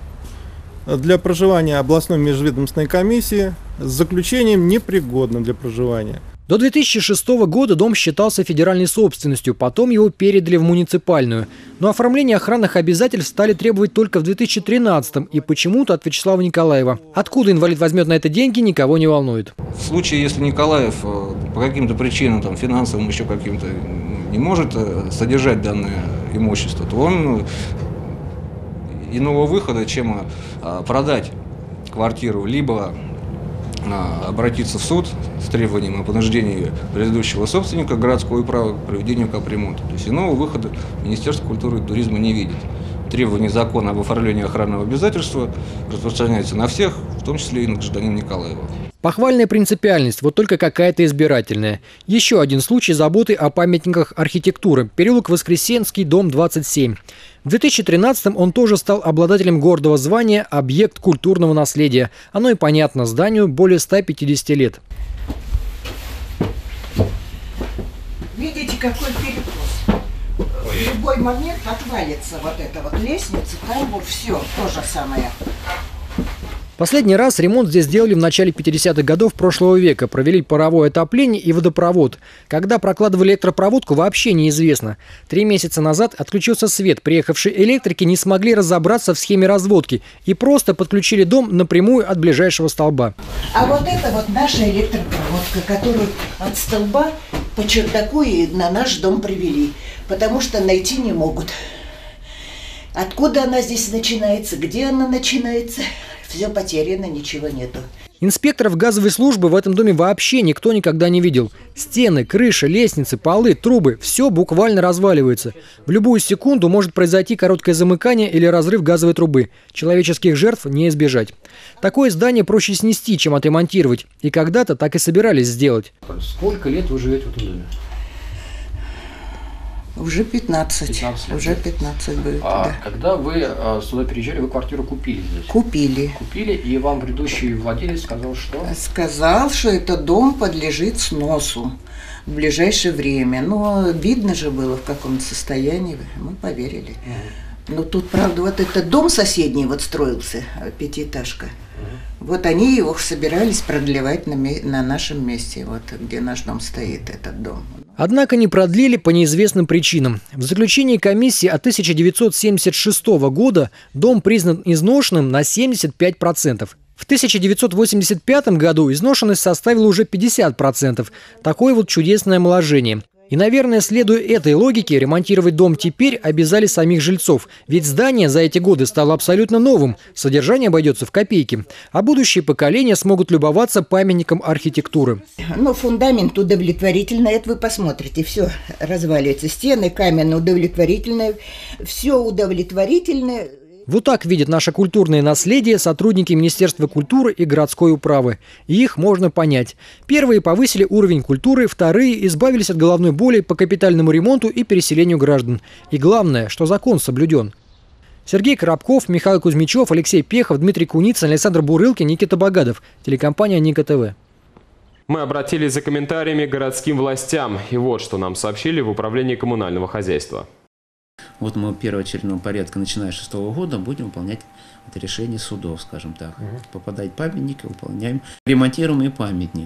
для проживания областной межведомственной комиссии с заключением непригодным для проживания. До две тысячи шестого года дом считался федеральной собственностью, потом его передали в муниципальную. Но оформление охранных обязательств стали требовать только в две тысячи тринадцатом и почему-то от Вячеслава Николаева. Откуда инвалид возьмет на это деньги, никого не волнует. В случае, если Николаев по каким-то причинам, там, финансовым, еще каким-то, не может содержать данное имущество, то он иного выхода, чем продать квартиру, либо обратиться в суд с требованием о понуждении предыдущего собственника городского управы к проведению капремонта. То есть иного выхода Министерство культуры и туризма не видит. требования закона об оформлении охранного обязательства распространяется на всех, в том числе и на гражданина Николаева. Похвальная принципиальность, вот только какая-то избирательная. Еще один случай заботы о памятниках архитектуры. Переулок Воскресенский, дом двадцать семь. В две тысячи тринадцатом он тоже стал обладателем гордого звания «Объект культурного наследия». Оно и понятно, зданию более ста пятидесяти лет. Видите, какой перекос? В любой момент отвалится вот эта вот лестница, там вот все то же самое. Последний раз ремонт здесь сделали в начале пятидесятых годов прошлого века. Провели паровое отопление и водопровод. Когда прокладывали электропроводку, вообще неизвестно. Три месяца назад отключился свет. Приехавшие электрики не смогли разобраться в схеме разводки и просто подключили дом напрямую от ближайшего столба. А вот это вот наша электропроводка, которую от столба по чердаку и на наш дом привели. Потому что найти не могут. Откуда она здесь начинается, где она начинается, все потеряно, ничего нету. Инспекторов газовой службы в этом доме вообще никто никогда не видел. Стены, крыша, лестницы, полы, трубы – все буквально разваливается. В любую секунду может произойти короткое замыкание или разрыв газовой трубы. Человеческих жертв не избежать. Такое здание проще снести, чем отремонтировать. И когда-то так и собирались сделать. Сколько лет вы живете в этом доме? Уже пятнадцать. пятнадцать лет. Уже пятнадцать будет, А да. когда вы а, сюда переезжали, вы квартиру купили здесь? Купили. Купили, и вам предыдущий владелец сказал, что? Сказал, что этот дом подлежит сносу в ближайшее время. Но видно же было, в каком состоянии. Мы поверили. Mm. Но тут, правда, вот этот дом соседний вот строился, пятиэтажка. Mm. Вот они его собирались продлевать на, на нашем месте, вот где наш дом стоит, этот дом. Однако не продлили по неизвестным причинам. В заключении комиссии от тысяча девятьсот семьдесят шестого года дом признан изношенным на семьдесят пять процентов. В тысяча девятьсот восемьдесят пятом году изношенность составила уже пятьдесят процентов. Такое вот чудесное омоложение. И, наверное, следуя этой логике, ремонтировать дом теперь обязали самих жильцов. Ведь здание за эти годы стало абсолютно новым. Содержание обойдется в копейки. А будущие поколения смогут любоваться памятником архитектуры. Ну, фундамент удовлетворительный, это вы посмотрите. Все разваливается. Стены каменные удовлетворительные. Все удовлетворительное. Вот так видят наше культурное наследие сотрудники Министерства культуры и городской управы. И их можно понять. Первые повысили уровень культуры, вторые избавились от головной боли по капитальному ремонту и переселению граждан. И главное, что закон соблюден. Сергей Коробков, Михаил Кузьмичев, Алексей Пехов, Дмитрий Куницын, Александр Бурылкин, Никита Богадов. Телекомпания Ника ТВ. Мы обратились за комментариями к городским властям. И вот что нам сообщили в управлении коммунального хозяйства. Вот мы первоочередного порядка, начиная с шестого года, будем выполнять это решение судов, скажем так. Угу. Попадает памятник, выполняем, ремонтируем и памятник.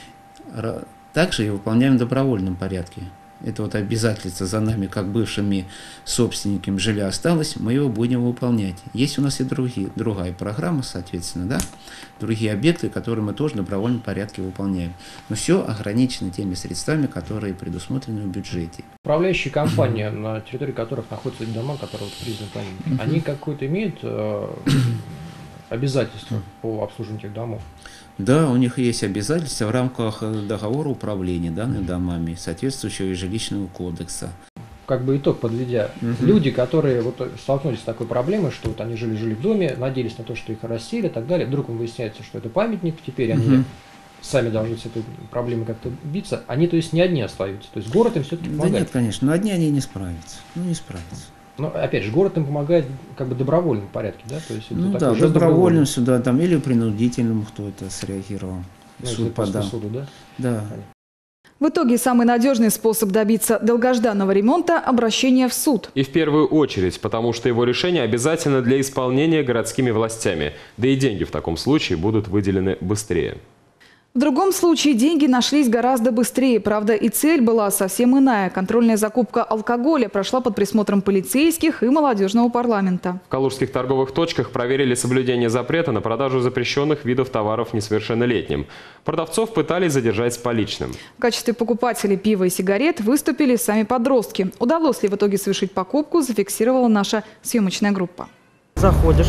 Также и выполняем в добровольном порядке. Это вот обязательство за нами, как бывшими собственниками жилья осталось, мы его будем выполнять. Есть у нас и другие, другая программа, соответственно, да, другие объекты, которые мы тоже в добровольном порядке выполняем. Но все ограничено теми средствами, которые предусмотрены в бюджете. Управляющие компании, на территории которых находятся дома, которые вот признаны памятниками, uh-huh. они какое-то имеют э, обязательства по обслуживанию этих домов? Да, у них есть обязательства в рамках договора управления данными домами, соответствующего и жилищного кодекса. Как бы итог подведя, угу. люди, которые вот столкнулись с такой проблемой, что вот они жили-жили в доме, надеялись на то, что их расселят и так далее, вдруг им выясняется, что это памятник, теперь они угу. сами должны с этой проблемой как-то биться, они, то есть, не одни остаются, то есть город им все-таки помогает. Да нет, конечно, но одни они не справятся, ну не справятся. Но опять же, город им помогает как бы в добровольном порядке, да? То есть, ну да, в добровольном сюда там или принудительном кто-то среагировал, ну, суд подал. Суду, да? Да. В итоге самый надежный способ добиться долгожданного ремонта – обращение в суд. И в первую очередь, потому что его решение обязательно для исполнения городскими властями. Да и деньги в таком случае будут выделены быстрее. В другом случае деньги нашлись гораздо быстрее. Правда, и цель была совсем иная. Контрольная закупка алкоголя прошла под присмотром полицейских и молодежного парламента. В калужских торговых точках проверили соблюдение запрета на продажу запрещенных видов товаров несовершеннолетним. Продавцов пытались задержать с поличным. В качестве покупателей пива и сигарет выступили сами подростки. Удалось ли в итоге совершить покупку, зафиксировала наша съемочная группа. Заходишь,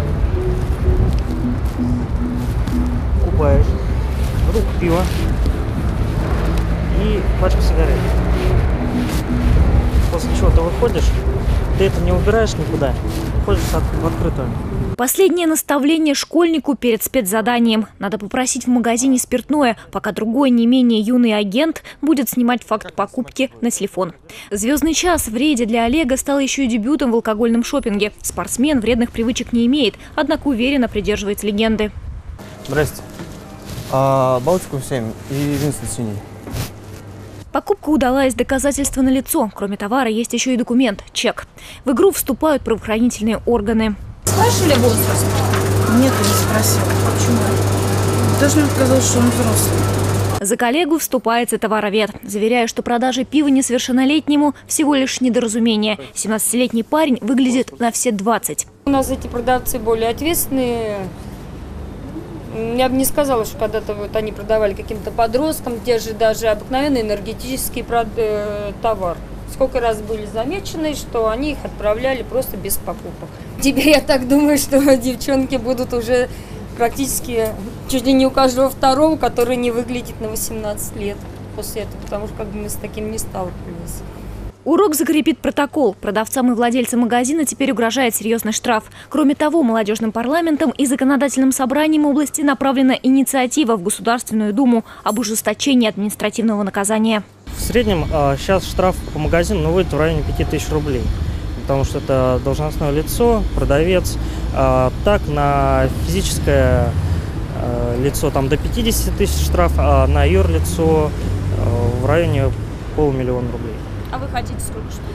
купаешь. Руку пива и пачку сигарет. после чего ты выходишь, ты это не убираешь никуда, ходишь в открытую. Последнее наставление школьнику перед спецзаданием. Надо попросить в магазине спиртное, пока другой не менее юный агент будет снимать факт покупки на телефон. «Звездный час» в рейде для Олега стал еще и дебютом в алкогольном шопинге. Спортсмен вредных привычек не имеет, однако уверенно придерживается легенды. Здрасте. А, Балтику семь и Винстон синий. Покупка удалась, доказательства налицо. Кроме товара есть еще и документ – чек. В игру вступают правоохранительные органы. Спрашивали возраст? Нет, не спросил. Почему? Даже мне казалось, что он взрослый. За коллегу вступается товаровед, заверяя, что продажа пива несовершеннолетнему всего лишь недоразумение. семнадцатилетний парень выглядит на все двадцать. У нас эти продавцы более ответственные. Я бы не сказала, что когда-то вот они продавали каким-то подросткам, те же даже обыкновенный энергетический товар. Сколько раз были замечены, что они их отправляли просто без покупок. Теперь я так думаю, что девчонки будут уже практически чуть ли не у каждого второго, который не выглядит на восемнадцать лет после этого, потому что как бы мы с таким не сталкивались. Урок закрепит протокол. Продавцам и владельцам магазина теперь угрожает серьезный штраф. Кроме того, молодежным парламентом и законодательным собранием области направлена инициатива в Государственную Думу об ужесточении административного наказания. В среднем а, сейчас штраф по магазину ну, выйдет в районе пяти тысяч рублей, потому что это должностное лицо, продавец. А, так, на физическое а, лицо там до пятидесяти тысяч штраф, а на юрлицо а, в районе полумиллиона рублей. А вы хотите сколько штук?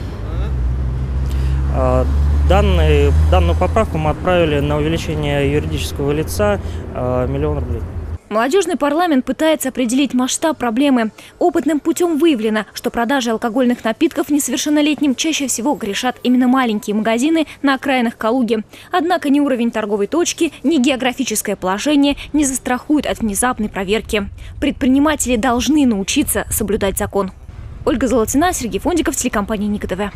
А, данный, данную поправку мы отправили на увеличение юридического лица а, миллион рублей. Молодежный парламент пытается определить масштаб проблемы. Опытным путем выявлено, что продажи алкогольных напитков несовершеннолетним чаще всего грешат именно маленькие магазины на окраинах Калуги. Однако ни уровень торговой точки, ни географическое положение не застрахуют от внезапной проверки. Предприниматели должны научиться соблюдать закон. Ольга Золотина, Сергей Фондиков, телекомпания Ника ТВ.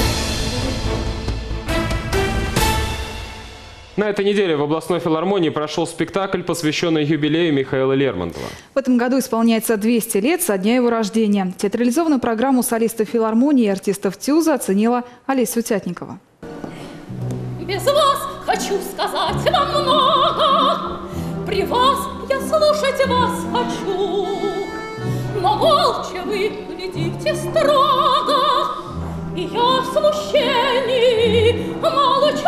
На этой неделе в областной филармонии прошел спектакль, посвященный юбилею Михаила Лермонтова. В этом году исполняется двести лет со дня его рождения. Театрализованную программу солистов филармонии и артистов ТЮЗа оценила Олеся Утятникова. Без вас хочу сказать вам много, при вас я слушать вас хочу, но молча вы глядите строго, и я в смущении молчу.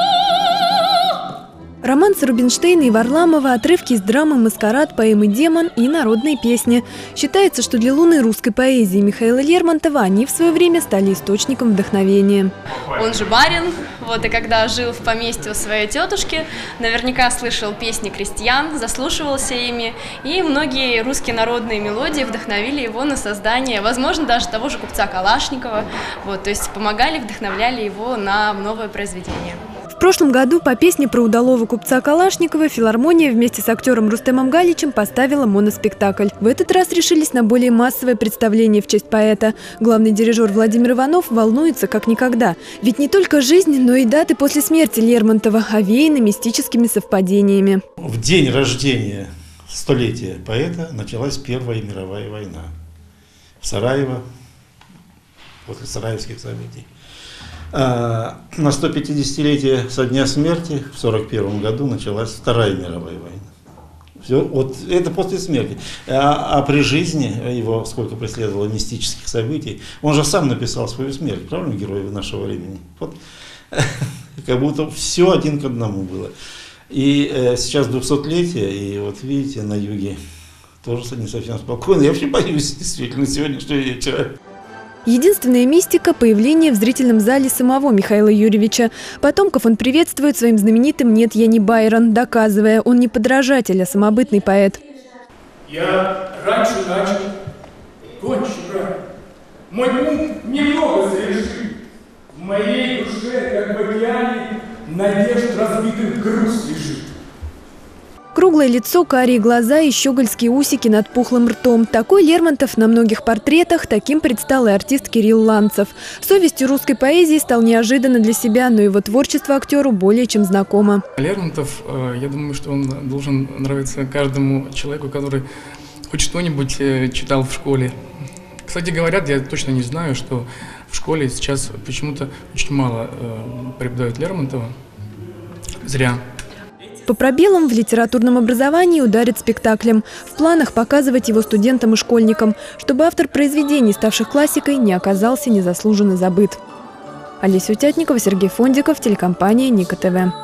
Романсы Рубинштейна и Варламова, отрывки из драмы «Маскарад», поэмы «Демон» и народные песни. Считается, что для луны русской поэзии Михаила Лермонтова они в свое время стали источником вдохновения. Он же барин, вот, и когда жил в поместье у своей тетушки, наверняка слышал песни крестьян, заслушивался ими, и многие русские народные мелодии вдохновили его на создание, возможно, даже того же купца Калашникова, вот, то есть помогали, вдохновляли его на новое произведение. В прошлом году по песне про удалого купца Калашникова филармония вместе с актером Рустемом Галичем поставила моноспектакль. В этот раз решились на более массовое представление в честь поэта. Главный дирижер Владимир Иванов волнуется как никогда. Ведь не только жизнь, но и даты после смерти Лермонтова овеяны мистическими совпадениями. В день рождения столетия поэта началась Первая мировая война. В Сараево, после сараевских событий. На сто пятидесятилетие со дня смерти в сорок первом году началась Вторая мировая война. Все, вот это после смерти. А, а при жизни его сколько преследовало мистических событий. Он же сам написал свою смерть, правильно, герои нашего времени. Вот, как будто все один к одному было. И э, сейчас двухсотлетие, и вот видите, на юге тоже не совсем спокойно. Я вообще боюсь действительно сегодняшнего вечера. Единственная мистика – появление в зрительном зале самого Михаила Юрьевича. Потомков он приветствует своим знаменитым «Нет, я не Байрон», доказывая, он не подражатель, а самобытный поэт. Я раньше начал, кончу рано. Мой путь немного совершит. В моей душе, как в океане, надежд разбитых груз лежит. Круглое лицо, карие глаза и щегольские усики над пухлым ртом. Такой Лермонтов на многих портретах, таким предстал и артист Кирилл Ланцев. Совестью русской поэзии стал неожиданно для себя, но его творчество актеру более чем знакомо. Лермонтов, я думаю, что он должен нравиться каждому человеку, который хоть что-нибудь читал в школе. Кстати говоря, я точно не знаю, что в школе сейчас почему-то очень мало преподают Лермонтова. Зря. По пробелам в литературном образовании ударит спектаклем. В планах показывать его студентам и школьникам, чтобы автор произведений, ставших классикой, не оказался незаслуженно забыт. Олеся Утятникова, Сергей Фондиков, телекомпания Ника ТВ.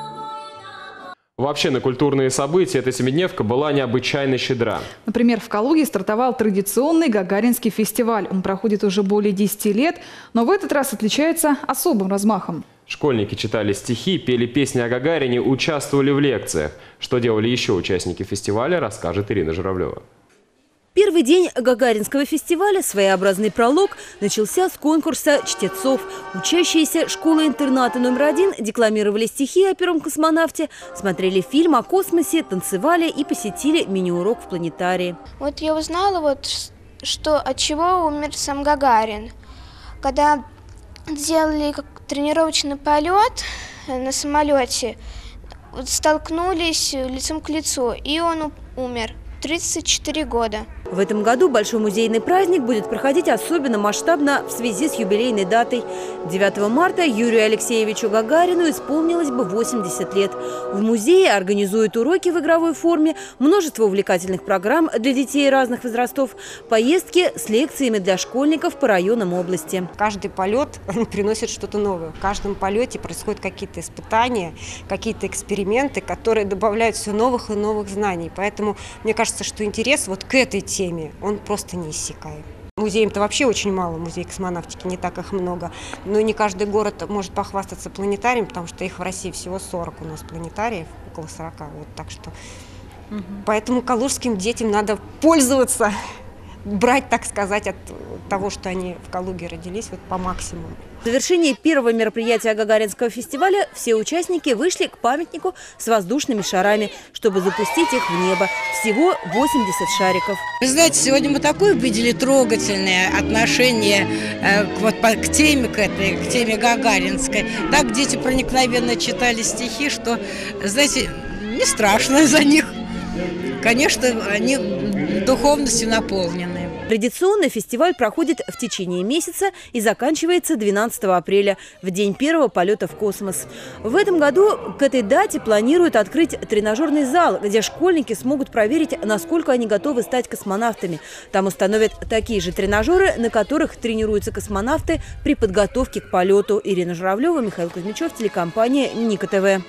Вообще на культурные события эта семидневка была необычайно щедра. Например, в Калуге стартовал традиционный Гагаринский фестиваль. Он проходит уже более десяти лет, но в этот раз отличается особым размахом. Школьники читали стихи, пели песни о Гагарине, участвовали в лекциях. Что делали еще участники фестиваля, расскажет Ирина Журавлева. Первый день Гагаринского фестиваля, своеобразный пролог, начался с конкурса чтецов. Учащиеся школы-интерната номер один декламировали стихи о первом космонавте, смотрели фильм о космосе, танцевали и посетили мини-урок в планетарии. Вот я узнала, вот, что от чего умер сам Гагарин. Когда делали тренировочный полет на самолете, столкнулись лицом к лицу, и он умер. тридцать четыре года. В этом году Большой музейный праздник будет проходить особенно масштабно в связи с юбилейной датой. девятого марта Юрию Алексеевичу Гагарину исполнилось бы восемьдесят лет. В музее организуют уроки в игровой форме, множество увлекательных программ для детей разных возрастов, поездки с лекциями для школьников по районам области. Каждый полет приносит что-то новое. В каждом полете происходят какие-то испытания, какие-то эксперименты, которые добавляют все новых и новых знаний. Поэтому мне кажется, что интерес вот к этой теме, он просто неиссякаем. Музеев-то вообще очень мало, музей космонавтики, не так их много. Но не каждый город может похвастаться планетарием, потому что их в России всего сорок у нас планетариев, около сорока. Вот, так что, угу. Поэтому калужским детям надо пользоваться, брать, так сказать, от того, что они в Калуге родились, вот по максимуму. В завершении первого мероприятия Гагаринского фестиваля все участники вышли к памятнику с воздушными шарами, чтобы запустить их в небо. Всего восемьдесят шариков. Вы знаете, сегодня мы такое увидели трогательное отношение э, к, вот, к теме к этой, к теме Гагаринской. Так дети проникновенно читали стихи, что, знаете, не страшно за них. Конечно, они духовностью наполнены. Традиционно фестиваль проходит в течение месяца и заканчивается двенадцатого апреля, в день первого полета в космос. В этом году к этой дате планируют открыть тренажерный зал, где школьники смогут проверить, насколько они готовы стать космонавтами. Там установят такие же тренажеры, на которых тренируются космонавты при подготовке к полету. Ирина Журавлева, Михаил Кузьмичев, телекомпания Ника ТВ.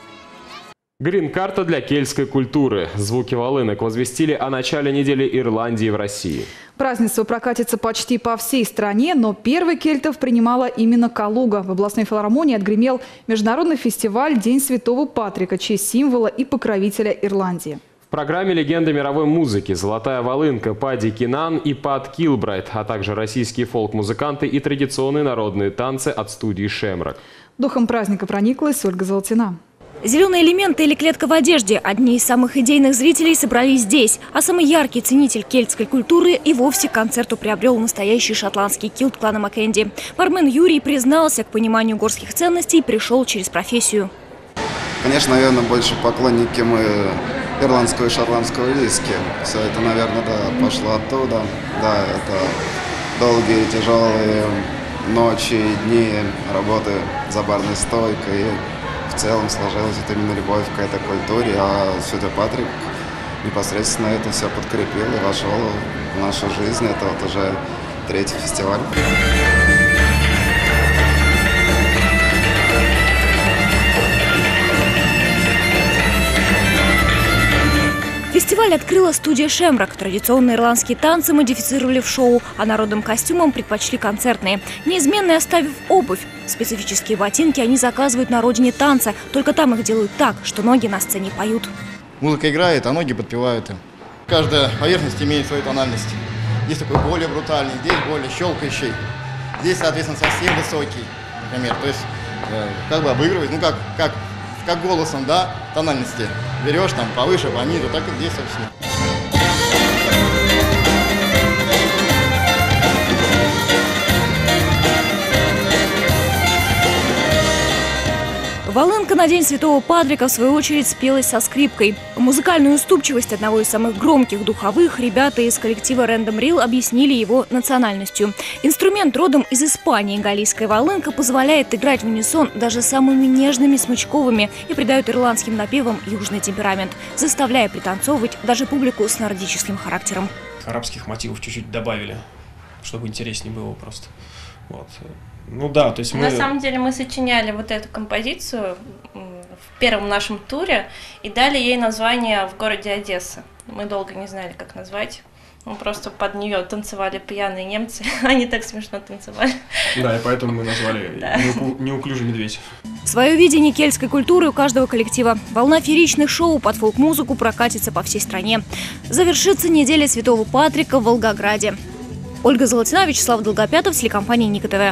Грин-карта для кельтской культуры. Звуки волынок возвестили о начале недели Ирландии в России. Празднество прокатится почти по всей стране, но первый кельтов принимала именно Калуга. В областной филармонии отгремел международный фестиваль «День Святого Патрика», честь символа и покровителя Ирландии. В программе легенды мировой музыки «Золотая волынка», Падди Кинан и Пат Килбрайт, а также российские фолк-музыканты и традиционные народные танцы от студии «Шемрак». Духом праздника прониклась Ольга Золотина. Зеленые элементы или клетка в одежде – одни из самых идейных зрителей собрались здесь. А самый яркий ценитель кельтской культуры и вовсе к концерту приобрел настоящий шотландский килт клана Маккенди. Бармен Юрий признался, к пониманию горских ценностей пришел через профессию. Конечно, наверное, больше поклонники мы ирландского и шотландского виски. Все это, наверное, да, пошло оттуда. Да, это долгие, тяжелые ночи и дни работы за барной стойкой. В целом сложилась вот именно любовь к этой культуре, а Святой Патрик непосредственно это все подкрепил и вошел в нашу жизнь. Это вот уже третий фестиваль. Фестиваль открыла студия «Шемрак». Традиционные ирландские танцы модифицировали в шоу, а народным костюмам предпочли концертные. Неизменно оставив обувь, специфические ботинки они заказывают на родине танца. Только там их делают так, что ноги на сцене поют. Музыка играет, а ноги подпевают. Каждая поверхность имеет свою тональность. Здесь такой более брутальный, здесь более щелкающий. Здесь, соответственно, совсем высокий, например. То есть, э, как бы обыгрывать, ну как, как, как голосом, да, тональности. Берешь там повыше, пониже, так и здесь совсем. Волынка на День Святого Патрика, в свою очередь, спелась со скрипкой. Музыкальную уступчивость одного из самых громких духовых ребята из коллектива Random Reel объяснили его национальностью. Инструмент родом из Испании. Галлийская волынка позволяет играть в унисон даже самыми нежными смычковыми и придает ирландским напевам южный темперамент, заставляя пританцовывать даже публику с нордическим характером. Арабских мотивов чуть-чуть добавили, чтобы интереснее было просто. Вот. Ну да, то есть мы... На самом деле мы сочиняли вот эту композицию в первом нашем туре и дали ей название в городе Одесса. Мы долго не знали, как назвать. Мы просто под нее танцевали пьяные немцы. Они так смешно танцевали. Да, и поэтому мы назвали да. «Неуклюжий медведь». Свое видение кельтской культуры у каждого коллектива. Волна фееричных шоу под фолк-музыку прокатится по всей стране. Завершится неделя Святого Патрика в Волгограде. Ольга Золотина, Вячеслав Долгопятов, телекомпания Ника ТВ.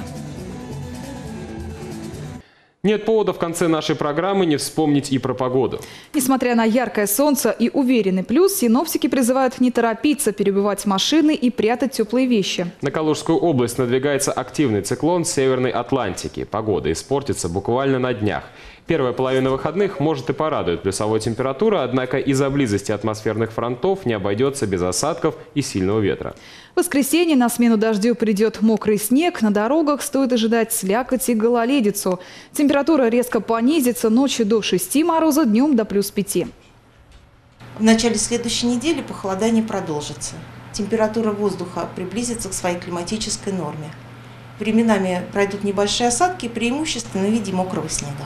Нет повода в конце нашей программы не вспомнить и про погоду. Несмотря на яркое солнце и уверенный плюс, синоптики призывают не торопиться перебивать машины и прятать теплые вещи. На Калужскую область надвигается активный циклон Северной Атлантики. Погода испортится буквально на днях. Первая половина выходных может и порадует плюсовой температурой, однако из-за близости атмосферных фронтов не обойдется без осадков и сильного ветра. В воскресенье на смену дождю придет мокрый снег. На дорогах стоит ожидать слякоть и гололедицу. Температура резко понизится, ночью до шести мороза, днем до плюс пяти. В начале следующей недели похолодание продолжится. Температура воздуха приблизится к своей климатической норме. Временами пройдут небольшие осадки, преимущественно в виде мокрого снега.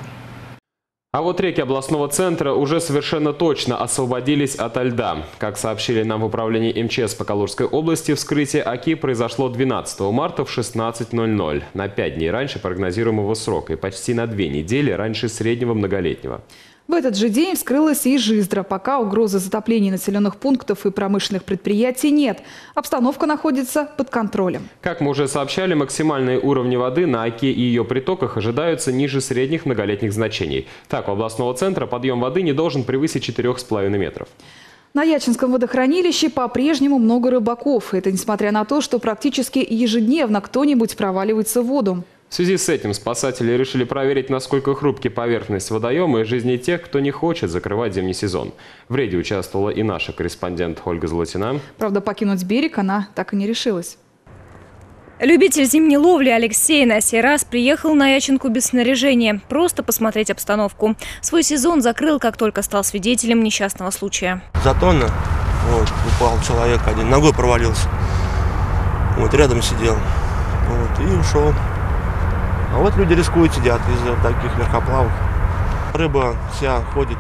А вот реки областного центра уже совершенно точно освободились ото льда. Как сообщили нам в управлении эм че эс по Калужской области, вскрытие Оки произошло двенадцатого марта в шестнадцать ноль ноль. На пять дней раньше прогнозируемого срока и почти на две недели раньше среднего многолетнего. В этот же день вскрылась и Жиздра. Пока угрозы затопления населенных пунктов и промышленных предприятий нет. Обстановка находится под контролем. Как мы уже сообщали, максимальные уровни воды на Оке и ее притоках ожидаются ниже средних многолетних значений. Так, у областного центра подъем воды не должен превысить четырёх с половиной метров. На Ячинском водохранилище по-прежнему много рыбаков. Это несмотря на то, что практически ежедневно кто-нибудь проваливается в воду. В связи с этим спасатели решили проверить, насколько хрупки поверхность водоема и жизни тех, кто не хочет закрывать зимний сезон. В рейде участвовала и наша корреспондент Ольга Золотина. Правда, покинуть берег она так и не решилась. Любитель зимней ловли Алексей на сей раз приехал на Ячинку без снаряжения. Просто посмотреть обстановку. Свой сезон закрыл, как только стал свидетелем несчастного случая. Затонно. Вот, упал человек один, ногой провалился. Вот, рядом сидел. Вот, и ушел. А вот люди рискуют, сидят из-за таких легкоплавок. Рыба вся ходит.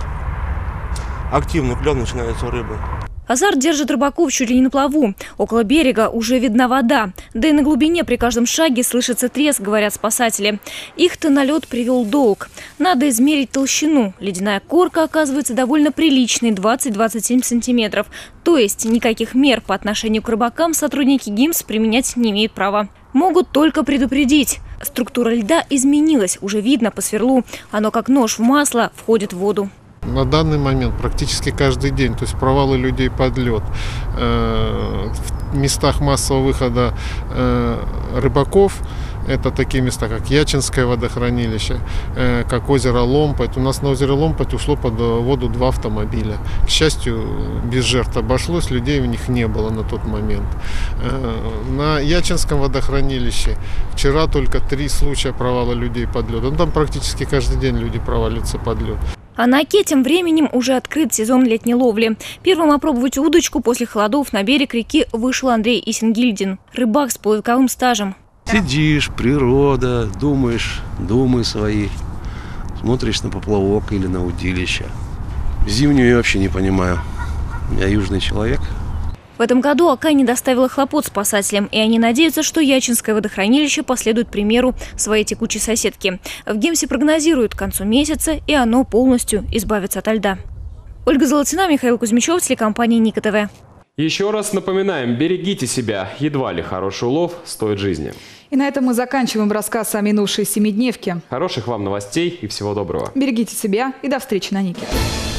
Активный клев начинается у рыбы. Азарт держит рыбаков чуть ли не на плаву. Около берега уже видна вода. Да и на глубине при каждом шаге слышится треск, говорят спасатели. Их-то на лед привел долг. Надо измерить толщину. Ледяная корка оказывается довольно приличной – двадцать — двадцать семь сантиметров. То есть никаких мер по отношению к рыбакам сотрудники ГИМС применять не имеют права. Могут только предупредить. Структура льда изменилась, уже видно по сверлу. Оно как нож в масло входит в воду. На данный момент практически каждый день, то есть провалы людей под лед. В местах массового выхода рыбаков, это такие места, как Ячинское водохранилище, как озеро Ломпать. У нас на озере Ломпать ушло под воду два автомобиля. К счастью, без жертв обошлось, людей у них не было на тот момент. На Ячинском водохранилище вчера только три случая провала людей под лед. Ну, там практически каждый день люди проваливаются под лед. А на Оке тем временем уже открыт сезон летней ловли. Первым опробовать удочку после холодов на берег реки вышел Андрей Исенгильдин. Рыбак с полувековым стажем. Сидишь, природа, думаешь, думы свои, смотришь на поплавок или на удилище. Зимнюю я вообще не понимаю. Я южный человек. В этом году Ока не доставила хлопот спасателям, и они надеются, что Ячинское водохранилище последует примеру своей текучей соседки. В ГИМСе прогнозируют к концу месяца, и оно полностью избавится ото льда. Ольга Золотина, Михаил Кузьмичев, телекомпания Ника ТВ. Еще раз напоминаем, берегите себя. Едва ли хороший улов стоит жизни. И на этом мы заканчиваем рассказ о минувшей семидневке. Хороших вам новостей и всего доброго. Берегите себя и до встречи на Нике.